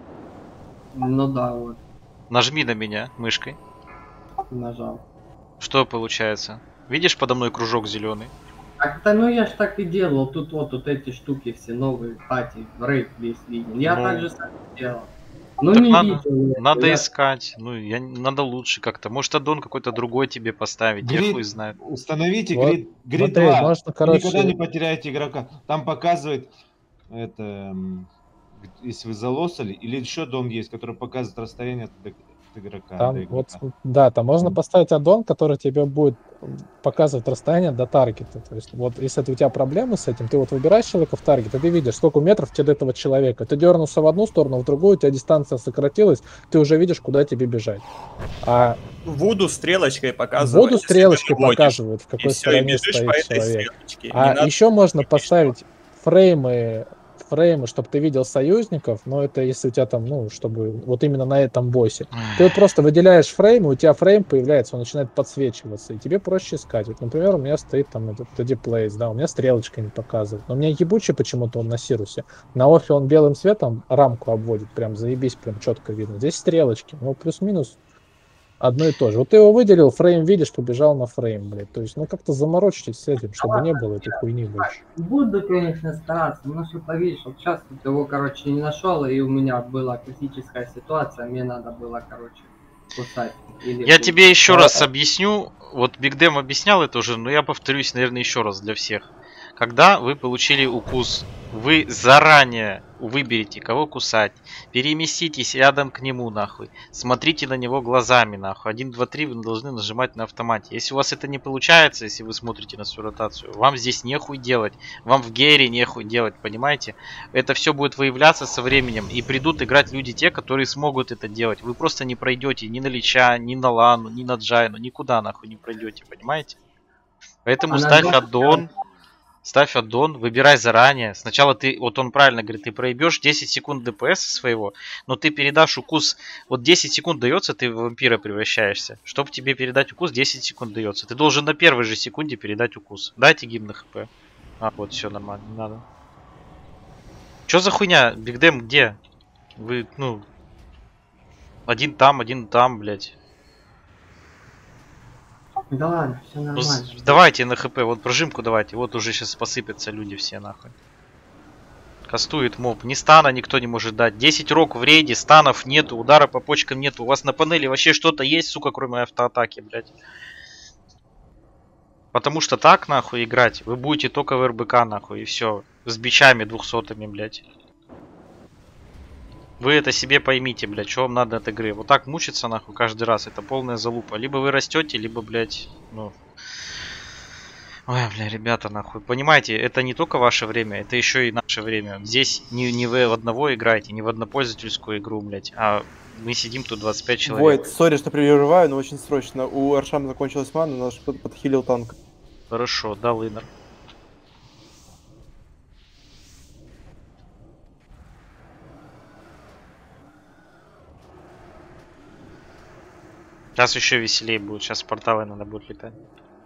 Ну да, вот, Нажми на меня мышкой. нажал. Что получается? Видишь подо мной кружок зеленый? Так, да, ну я ж так и делал. Тут вот, вот эти штуки все новые, пати, рейд весь виден. Я Ну. так же сам делал. Ну Так не надо, видел. я, надо я- искать. Ну, я, надо лучше как-то. Может, аддон какой-то другой тебе поставить. Я Грид- хуй знает. Установите Вот, грид, грид смотри, два. можно, Вы короче- никогда не потеряете игрока. Там показывает это, м, если вы залосали, или еще дом есть, который показывает расстояние от, иг- от игрока. Там до вот, игрока. да, там можно поставить аддон, который тебе будет показывать расстояние до таргета. То есть, вот если это у тебя проблемы с этим, ты вот выбираешь человека в таргет, и ты видишь, сколько метров тебе до этого человека. Ты дернулся в одну сторону, в другую, у тебя дистанция сократилась, ты уже видишь, куда тебе бежать. А Воду стрелочкой показывает. воду если стрелочкой ты выводишь. показывают, в И какой всё, и стороне бежишь стоит по этой человек. стрелочке. Не А надо еще можно поставить фреймы, фреймы, чтобы ты видел союзников, но это если у тебя там, ну, чтобы вот именно на этом боссе. Ты вот просто выделяешь фреймы, у тебя фрейм появляется, он начинает подсвечиваться, и тебе проще искать. Вот, например, у меня стоит там этот Teddy Plays, да, у меня стрелочка не показывает, но у меня ебучий почему-то он на Сирусе. На офе он белым цветом рамку обводит, прям заебись, прям четко видно. Здесь стрелочки, ну, плюс-минус одно и то же. Вот ты его выделил, фрейм видишь, побежал на фрейм, блядь. То есть, ну, как-то заморочитесь с этим, чтобы не было этой хуйни больше. Буду, конечно, стараться, но что-то видишь, вот сейчас тут его, короче, не нашел, и у меня была критическая ситуация, мне надо было, короче, кусать. Или Я тут- тебе еще А, раз а, объясню. Вот Биг Дэм объяснял это уже, но я повторюсь, наверное, еще раз для всех. Когда вы получили укус, вы заранее выберете, кого кусать. Переместитесь рядом к нему, нахуй. Смотрите на него глазами, нахуй. один, два, три вы должны нажимать на автомате. Если у вас это не получается, если вы смотрите на свою ротацию, вам здесь нехуй делать. Вам в гейре нехуй делать, понимаете? Это все будет выявляться со временем. И придут играть люди те, которые смогут это делать. Вы просто не пройдете ни на Лича, ни на Лану, ни на Джайну. Никуда, нахуй, не пройдете, понимаете? Поэтому А ставь на аддон. Ставь аддон, выбирай заранее. Сначала ты, вот он правильно говорит, ты проебешь десять секунд ДПС своего, но ты передашь укус. Вот десять секунд дается, ты в вампира превращаешься. Чтобы тебе передать укус, десять секунд дается. Ты должен на первой же секунде передать укус. Дайте гимн на хп. А, вот, все нормально, не надо. Чё за хуйня? Бигдэм где? Вы, ну... Один там, один там, блядь. Да ладно, все Ну, нормально. с- давайте на хп, вот прожимку давайте. Вот уже сейчас посыпятся люди все нахуй. Кастует моб. Ни стана никто не может дать. десять рок в рейде, станов нету, удара по почкам нету. У вас на панели вообще что-то есть, сука, кроме автоатаки, блядь. Потому что так, нахуй, играть, вы будете только в РБК, нахуй, и все. С бичами двухсотыми, блядь. Вы это себе поймите, блядь, что вам надо от игры. Вот так мучиться, нахуй, каждый раз, это полная залупа. Либо вы растете, либо, блядь, ну... Ой, бля, ребята, нахуй. Понимаете, это не только ваше время, это еще и наше время. Здесь не, не вы в одного играете, не в однопользовательскую игру, блядь, а мы сидим тут двадцать пять человек. Войд, сори, что прерываю, но очень срочно. У Аршама закончилась мана, наш под- подхилил танк. Хорошо, да, Лынер. Сейчас еще веселее будет, сейчас в порталы надо будет летать.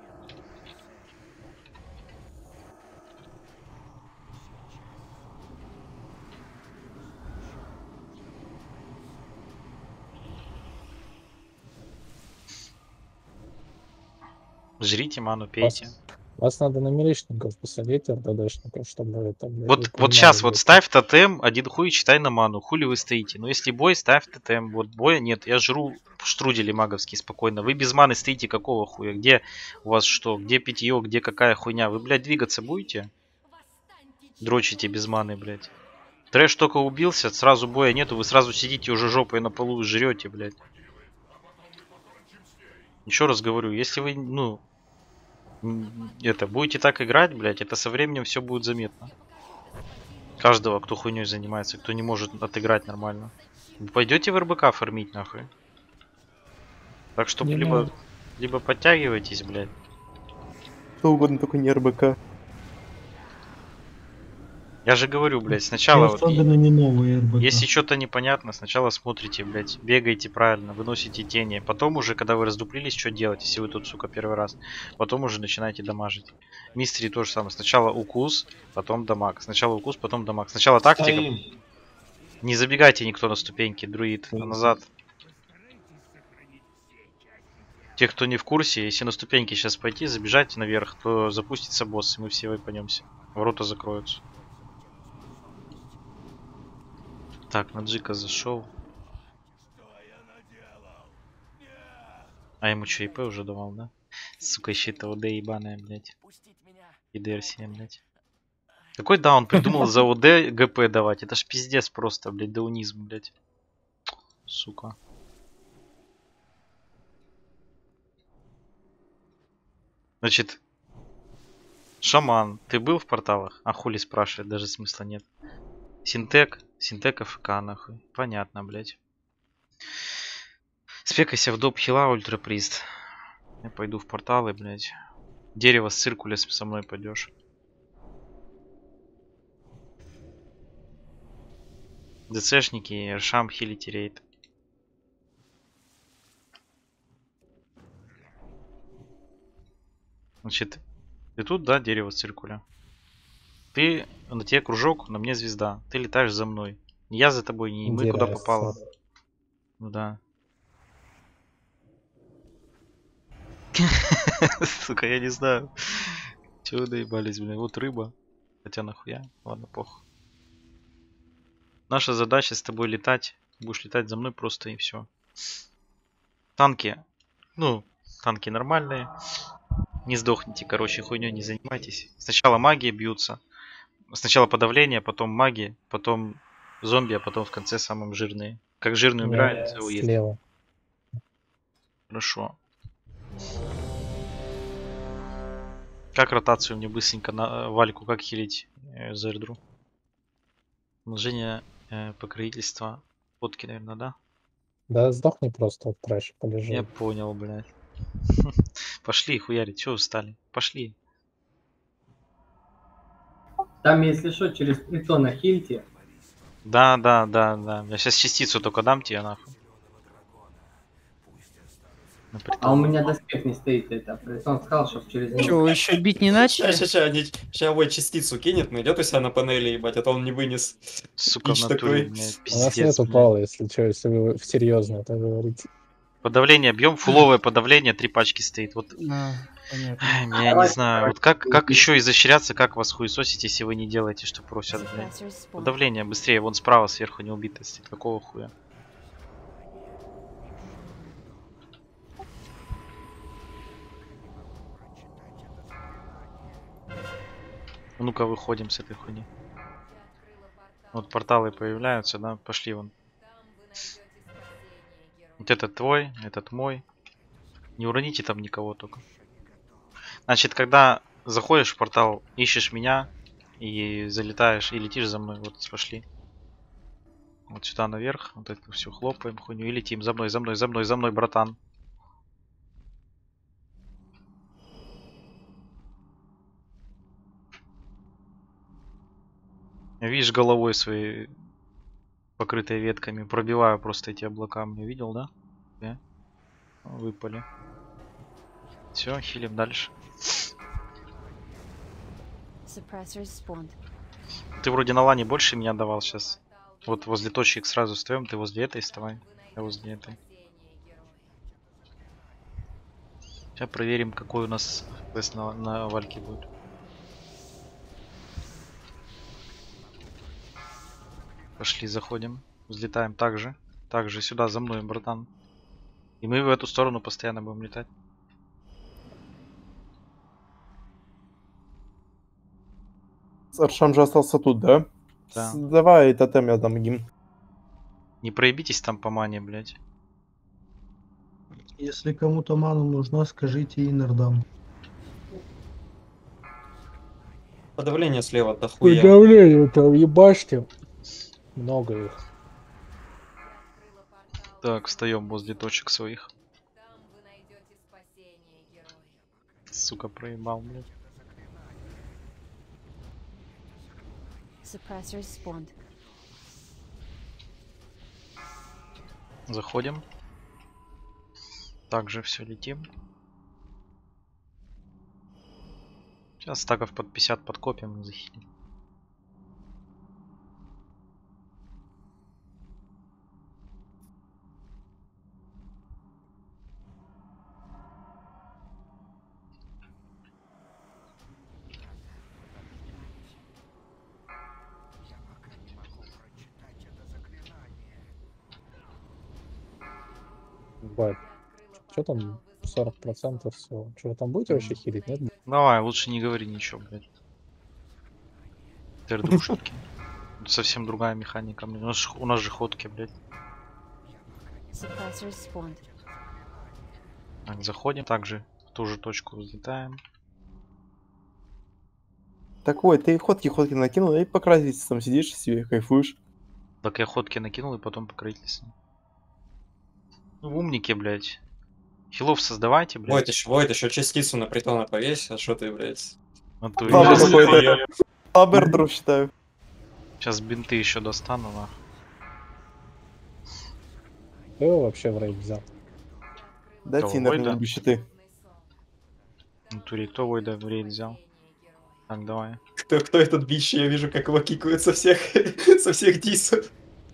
Жрите ману, Вас, пейте. вас надо на милишников посадить, РДДшников, чтобы это, блядь, Вот, вы вот понимали, сейчас вот блядь. ставь тотем, один хуй читай на ману, хули вы стоите. Но если бой, ставь тотем. Вот боя нет, я жру штрудели маговские спокойно. Вы без маны стоите какого хуя? Где у вас что? Где питье, где какая хуйня? Вы, блядь, двигаться будете? Дрочите без маны, блядь. Трэш только убился, сразу боя нету, вы сразу сидите уже жопой на полу и жрете, блядь. Еще раз говорю, если вы, ну, м, это, будете так играть, блядь, это со временем все будет заметно. Каждого, кто хуйней занимается, кто не может отыграть нормально. Вы пойдете в РБК фармить, нахуй. Так что Не либо, надо. либо подтягивайтесь, блядь. Что угодно, только не РБК. Я же говорю, блядь, сначала, И вот, особенно не новые РБК. если что-то непонятно, сначала смотрите, блядь, бегаете правильно, выносите тени. Потом уже, когда вы раздуплились, что делать, если вы тут, сука, первый раз. Потом уже начинаете дамажить. Мистери то же самое. Сначала укус, потом дамаг. Сначала укус, потом дамаг. Сначала тактика. Стоим. Не забегайте никто на ступеньки, друид, а назад. Те, кто не в курсе, если на ступеньки сейчас пойти, забежать наверх, то запустится босс, и мы все выпадемся. Ворота закроются. Так, на Джика зашел. А ему что, ИП уже давал, да? Сука, еще это ОД ебаная, блядь. И ДР-семь, блядь. Какой да, он придумал за ОД ГП давать? Это ж пиздец просто, блядь, даунизм, блядь. Сука. Значит, шаман, ты был в порталах? А хули спрашивает, даже смысла нет. Синтек, Синтек АФК, нахуй. Понятно, блядь. Спекайся в доп хила, ультраприст. Я пойду в порталы, блядь. Дерево с циркуля со мной пойдешь. ДЦшники, Ршам, хилите рейд. Значит, ты тут, да, дерево с циркуля? Ты, на тебе кружок, на мне звезда. Ты летаешь за мной. Не я за тобой, не мы куда Интересно. попало. Ну да. Сука, я не знаю. Чего вы доебались, блин? Вот рыба. Хотя нахуя? Ладно, похуй. Наша задача с тобой летать. Будешь летать за мной просто и все. Танки. Ну, танки нормальные. Не сдохните, короче, хуйней не занимайтесь. Сначала магия бьются. Сначала подавление, потом маги, потом зомби, а потом в конце самым жирные. Как жирный умирает, Я его есть. слева. Хорошо. Как ротацию мне быстренько на Вальку, как хилить э, Зердру? Умножение э, покровительства. Фотки, наверное, да? Да сдохни просто в трэше, полежи. Я понял, блядь. Пошли хуярить, чего встали? Пошли. Там, если что, через притона хильте. Да, да, да, да. Я сейчас частицу только дам тебе, нахуй. На А притон. у меня доспех не стоит, это. Притон сказал, что через него. Че, вы еще бить не начали? Сейчас, сейчас, сейчас Вой частицу кинет, найдет у себя на панели, ебать, а то он не вынес. Сука, в Пич натуре, такой. блядь, У нас пиздец, нету блядь. пала, если что, если вы серьезно это говорите. Подавление бьем, фуловое подавление, три пачки стоит. Вот А, понятно. Ай, я не знаю, вот как, как еще изощряться, как вас хуесосить, если вы не делаете, что просят, блядь. Подавление быстрее, вон справа сверху не убито стоит. Какого хуя? Ну-ка, выходим с этой хуйни. Вот порталы появляются, да? Пошли вон. Вот этот твой, этот мой. Не уроните там никого только. Значит, когда заходишь в портал, ищешь меня и залетаешь, и летишь за мной. Вот, пошли. Вот сюда наверх. Вот это все хлопаем, хуйню. И летим за мной, за мной, за мной, за мной, братан. Видишь, головой своей, покрытой ветками, пробиваю просто эти облака. Мне видел, да? Да? Выпали. Все, хилим дальше. Ты вроде на лане больше меня давал сейчас. Вот возле точек сразу встаем, ты возле этой вставай. Я возле этой. Сейчас проверим, какой у нас тест на, на Вальке будет. Пошли, заходим. Взлетаем также. Также сюда за мной, братан. И мы в эту сторону постоянно будем летать. Аршам же остался тут, да? Да. С- Давай тотем я дам гимн. Не проебитесь там по мане, блядь. Если кому-то ману нужна, скажите инердам. Подавление слева дохуя. Подавление там ебашьте. Много их. Так, встаем возле точек своих. Сука, проебал, блядь. Заходим. Также все летим. Сейчас стаков под пятьдесят подкопим и захилим. Бать. Что там сорок процентов всего? Что вы там будете вообще хилить? Нет? Давай, лучше не говори ничего, блядь. Тердрушки. Совсем другая механика, блядь. У нас, ж- у нас же ходки, блядь. Так, заходим. Также в ту же точку взлетаем. Так вот, ты ходки-ходки накинул и покраситься там сидишь себе, кайфуешь. Так я ходки накинул и потом покрытие. Ну, умники, блядь. Хилов создавайте, блядь. Войт еще, Войт еще частицу на притона повесь, а что ты, блядь? А то Слабый я- какой-то. Слабый друг, считаю. Сейчас бинты еще достану, нахуй. Кто его вообще в рейд взял? Дайте Кого, инер Войда? на щиты. В натуре, кто Войда в рейд взял? Так, давай. Кто, кто этот бич? Я вижу, как его кикают со всех, со всех дисов.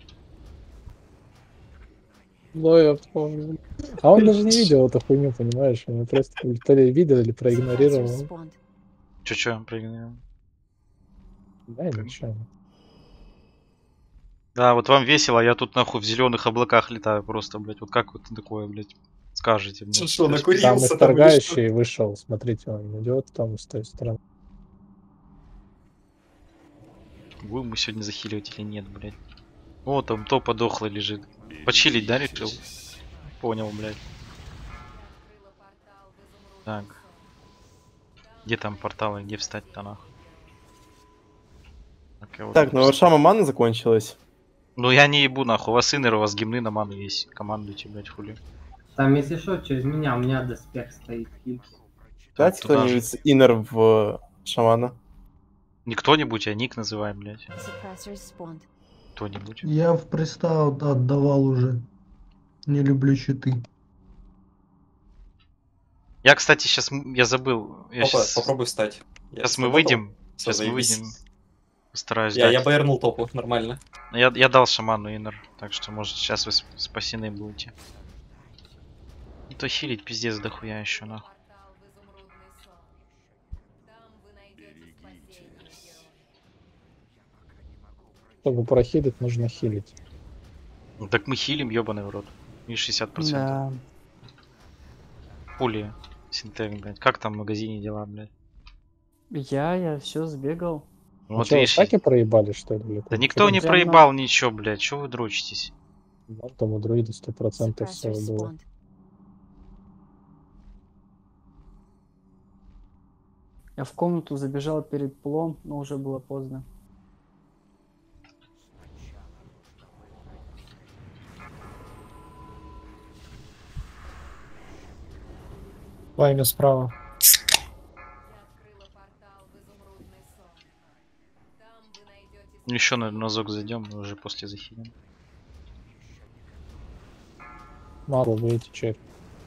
Ну, я помню. А он даже не видел эту хуйню, понимаешь? Он просто то ли видел, или проигнорировал. Че-че, проигнорировал? Да, ничего. Да, вот вам весело, а я тут нахуй в зеленых облаках летаю просто, блядь. Вот как вот такое, блядь? скажете мне. Что, Там накурился там или что? исторгающий вышел, смотрите, он идет там с той стороны. Будем мы сегодня захиливать или нет, блядь. О, там то подохло лежит. Почилить, да, решил? Понял, блядь. Так. Где там порталы, где встать-то нахуй? Так, я вот Так, тут ну вот встал. шама мана закончилась. Ну я не ебу нахуй, у вас иннер, у вас гимны на ману есть. Командуйте, блядь, хули. Там, если что, через меня, у меня доспех стоит. хил. Дайте туда кто-нибудь иннер в шамана. Не кто-нибудь, а ник называем, блядь. Suppressors spawned. Кто-нибудь. Я в пристав отдавал уже. Не люблю щиты. Я, кстати, сейчас я забыл. Я Опа, щас... попробуй встать. Я Сейчас мы сработал? выйдем. Всё, Сейчас мы заебись. выйдем. Постараюсь Я, дать. я байернул топу, нормально. Я, я дал шаману иннер, так что может сейчас вы сп- спасены будете. И то хилить пиздец дохуя еще нахуй. Чтобы прохилить, нужно хилить. Ну так мы хилим, ебаный в рот. Минус шестьдесят процентов. Да. Пули. Синтек, блядь. Как там в магазине дела, блядь? Я, я все сбегал. Ну А вот чё, вы видишь. стаки проебали, что ли? или Да как? никто не Прям проебал ничего, блядь. Чего вы дрочитесь? Ну, там у друида сто процентов все Suppressors было. spawned. Я в комнату забежал перед плом, но уже было поздно. Пламя справа. Еще на разок зайдем, мы уже после захилим. Мало выйти, чек.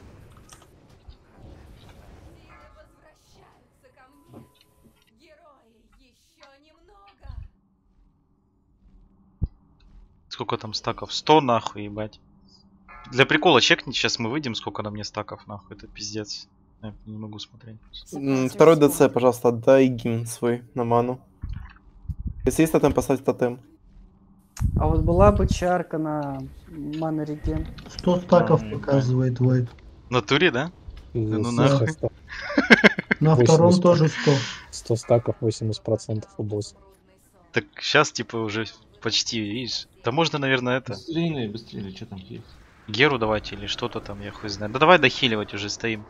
Сколько там стаков? сто нахуй, ебать. Для прикола чекните, сейчас мы выйдем, сколько на мне стаков, нахуй. Это пиздец. Я не могу смотреть. М, Второй ДЦ, пожалуйста, отдай гимн свой на ману. Если есть тотем, поставь тотем. А вот была бы чарка на мана реген. сто стаков Ай, показывает Вайт. В натуре, да? Да ну Здесь нахуй. сто- На втором восемьдесят. тоже сто. сто стаков, восемьдесят процентов у босса. Так сейчас типа уже почти, видишь. Да можно, наверное, это. Быстрее, быстрее, что там есть? Геру давайте или что-то там, я хуй знаю. Да давай дохиливать уже стоим.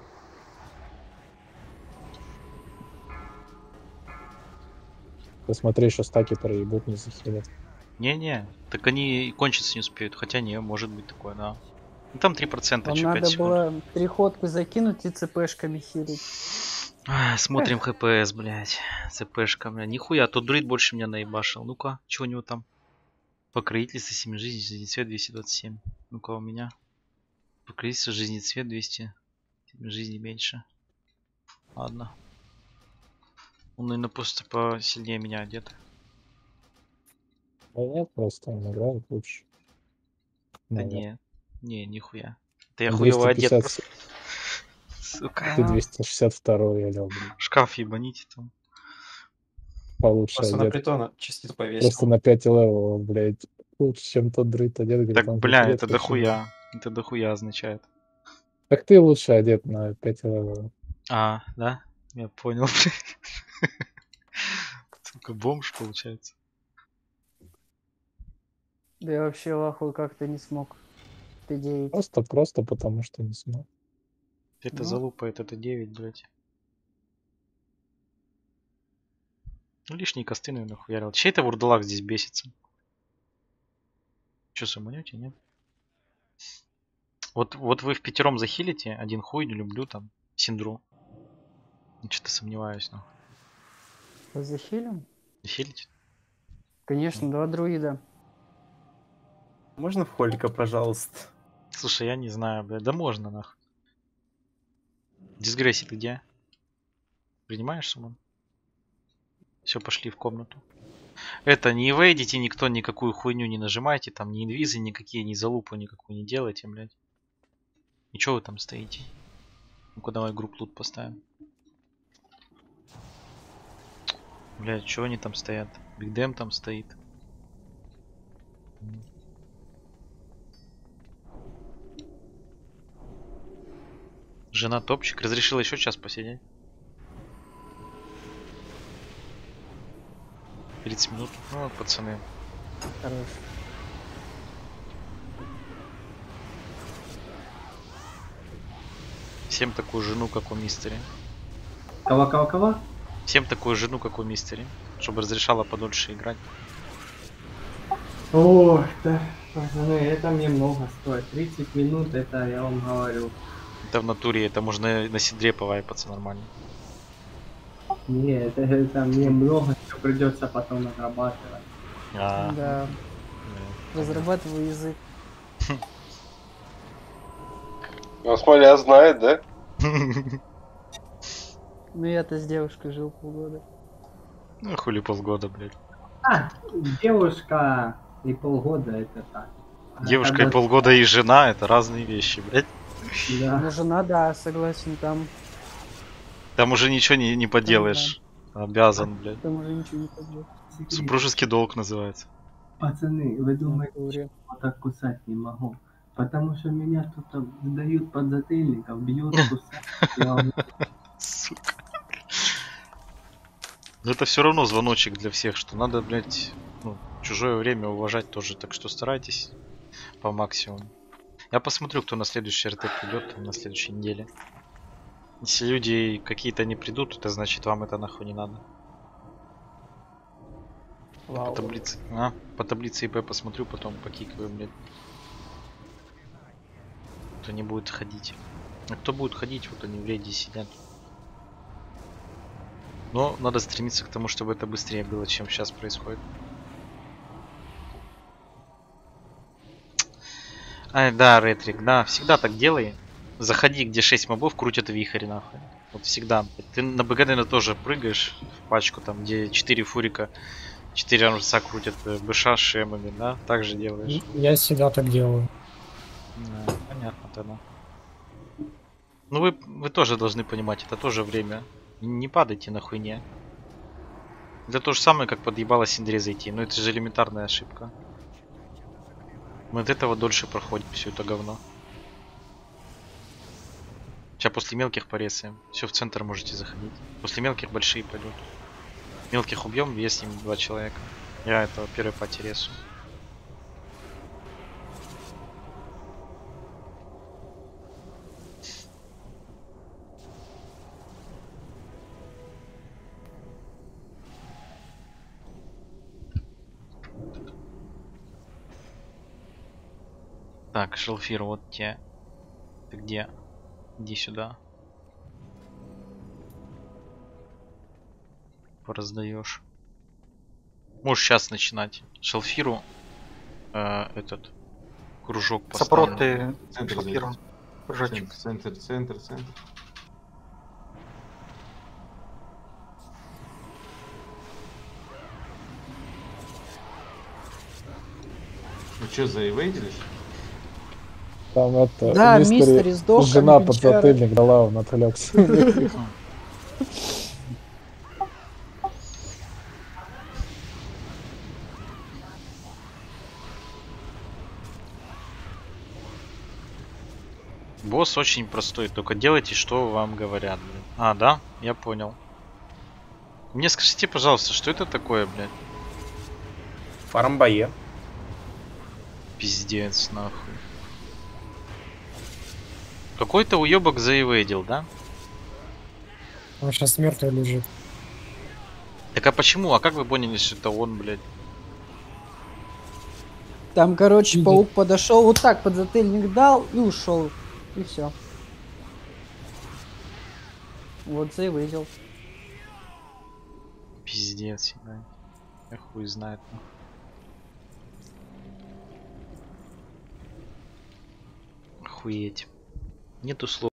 Посмотри, еще стаки проебут, не захилят. Не-не, так они и кончиться не успеют. Хотя не, может быть такое, да. Ну там три процента, Вам чё, пять надо секунд. было три ходку закинуть и цпшками хилить. Ай, смотрим хпс, блядь. ЦПшка, бля. Нихуя, тот друид больше меня наебашил. Ну-ка, что у него там? Покровительство семь жизней, жизнецвет двести двадцать семь. Ну-ка, у меня. Покровительство жизнецвет двести. семь жизней меньше. Ладно. Он, наверное, просто посильнее меня одет. Да нет, просто он играет лучше. Да Наверное. не, не, нихуя. Это я двести хуево одет пятьдесят просто. Сука. Ты двести шестьдесят два, я люблю. Шкаф ебаните там. Получше Просто на одет. притона частицу повесил. Просто на пять левелов, блядь. Лучше, чем тот дрыт одет. говорит, Так, он бля, говорит, это вообще дохуя. Это дохуя означает. Так ты лучше одет на пять левелов. А, да? Я понял, блядь. Сука, бомж получается. Да я вообще в ахуе как-то не смог. Т девять. Просто, просто потому что не смог. Это Ну. залупает, это девять, блядь. Ну, лишние косты, наверное, хуярил. Чей это вурдалак здесь бесится? Че, саманете, нет? Вот, вот вы в пятером захилите, один хуй не люблю там, синдру. Что-то сомневаюсь, но. Вы захилим? Захилите? Конечно, два друида. Можно в Холика, пожалуйста? Слушай, я не знаю, блядь, да можно нахуй. Дисгресси ты где? Принимаешь, Суман? Все, пошли в комнату. Это, не вейдите никто, никакую хуйню не нажимайте, там ни инвизы никакие, ни залупу никакую не делайте, блядь. И чё вы там стоите? Ну-ка давай групп лут поставим. Блядь, чё они там стоят? Бигдэм там стоит. Жена топчик. Разрешила еще час посидеть. тридцать минут. Ну вот, пацаны. Хорош. Всем такую жену, как у мистери. Кого, кого, кого? Всем такую жену, как у мистери. Чтобы разрешала подольше играть. О, да, пацаны, это мне много стоит. тридцать минут, это я вам говорю. Это в натуре, это можно на седре повайпаться нормально. Не, это, это мне много чего придется потом отрабатывать. А, Да. Разрабатываю язык. Ну, смотря, знает, да? Ну я-то с девушкой жил полгода. Ну хули полгода, блядь. А, девушка и полгода это так. А Девушка когда- и полгода и жена это разные вещи, блядь. Да. Ну жена, да, согласен, там, Там уже ничего не, не поделаешь. Обязан, блядь. там уже ничего не поделать. Супружеский долг называется. Пацаны, вы думаете, что я так кусать не могу? Потому что меня тут дают под затыльников, бьют, кусают. Я вам- Сука. Но это все равно звоночек для всех, что надо, блядь, ну, чужое время уважать тоже. Так что старайтесь по максимуму. Я посмотрю, кто на следующий РТ придет на следующей неделе. Если люди какие-то не придут, это значит вам это нахуй не надо. По таблице, а? По таблице ИП посмотрю, потом покикаю, блядь. Кто не будет ходить. А кто будет ходить, вот они в рейде сидят. Но надо стремиться к тому, чтобы это быстрее было, чем сейчас происходит. Ай, да, Ретрик, да, всегда так делай. Заходи, где шесть мобов, крутят вихрь, нахуй. Вот всегда. Ты на БГ, наверное, тоже прыгаешь в пачку, там, где четыре фурика, четыре армса крутят БШ с шемами, да? Так же делаешь. Я всегда так делаю. Да, понятно тогда. Ну вы, вы тоже должны понимать, это тоже время. Не падайте на хуйне. Это то же самое, как подъебало Синдре зайти. Но это же элементарная ошибка. Мы от этого дольше проходим все это говно. Сейчас после мелких порезаем. Все, в центр можете заходить. После мелких большие пойдут. Мелких убьем, есть с ним два человека. Я этого первой пати резу. Так, Шелфир, вот те. Ты где? Иди сюда. Пораздаешь. Можешь сейчас начинать. Шелфиру э, этот кружок поставим. Сопроты Центр Шелфиру. зайди. Кружочек. Центр, центр, центр. Ну что, заевейдились? Там это, Да, мистери, мистери сдох, жена как под бичара. затыльник дала, он отвлекся. Босс очень простой, только делайте, что вам говорят, блин. А, да? Я понял. Мне скажите, пожалуйста, что это такое, блядь? Фармбае. Пиздец, нахуй. Какой-то уебок заевейдил, да? Он сейчас мертвый лежит. Так а почему? А как вы поняли, что это он, блядь? Там, короче, паук подошел, вот так под затыльник дал и ушел. И все. Вот заевейдил. Пиздец, ебать. Я хуй знает, нахуй. Охуеть. Нету слов.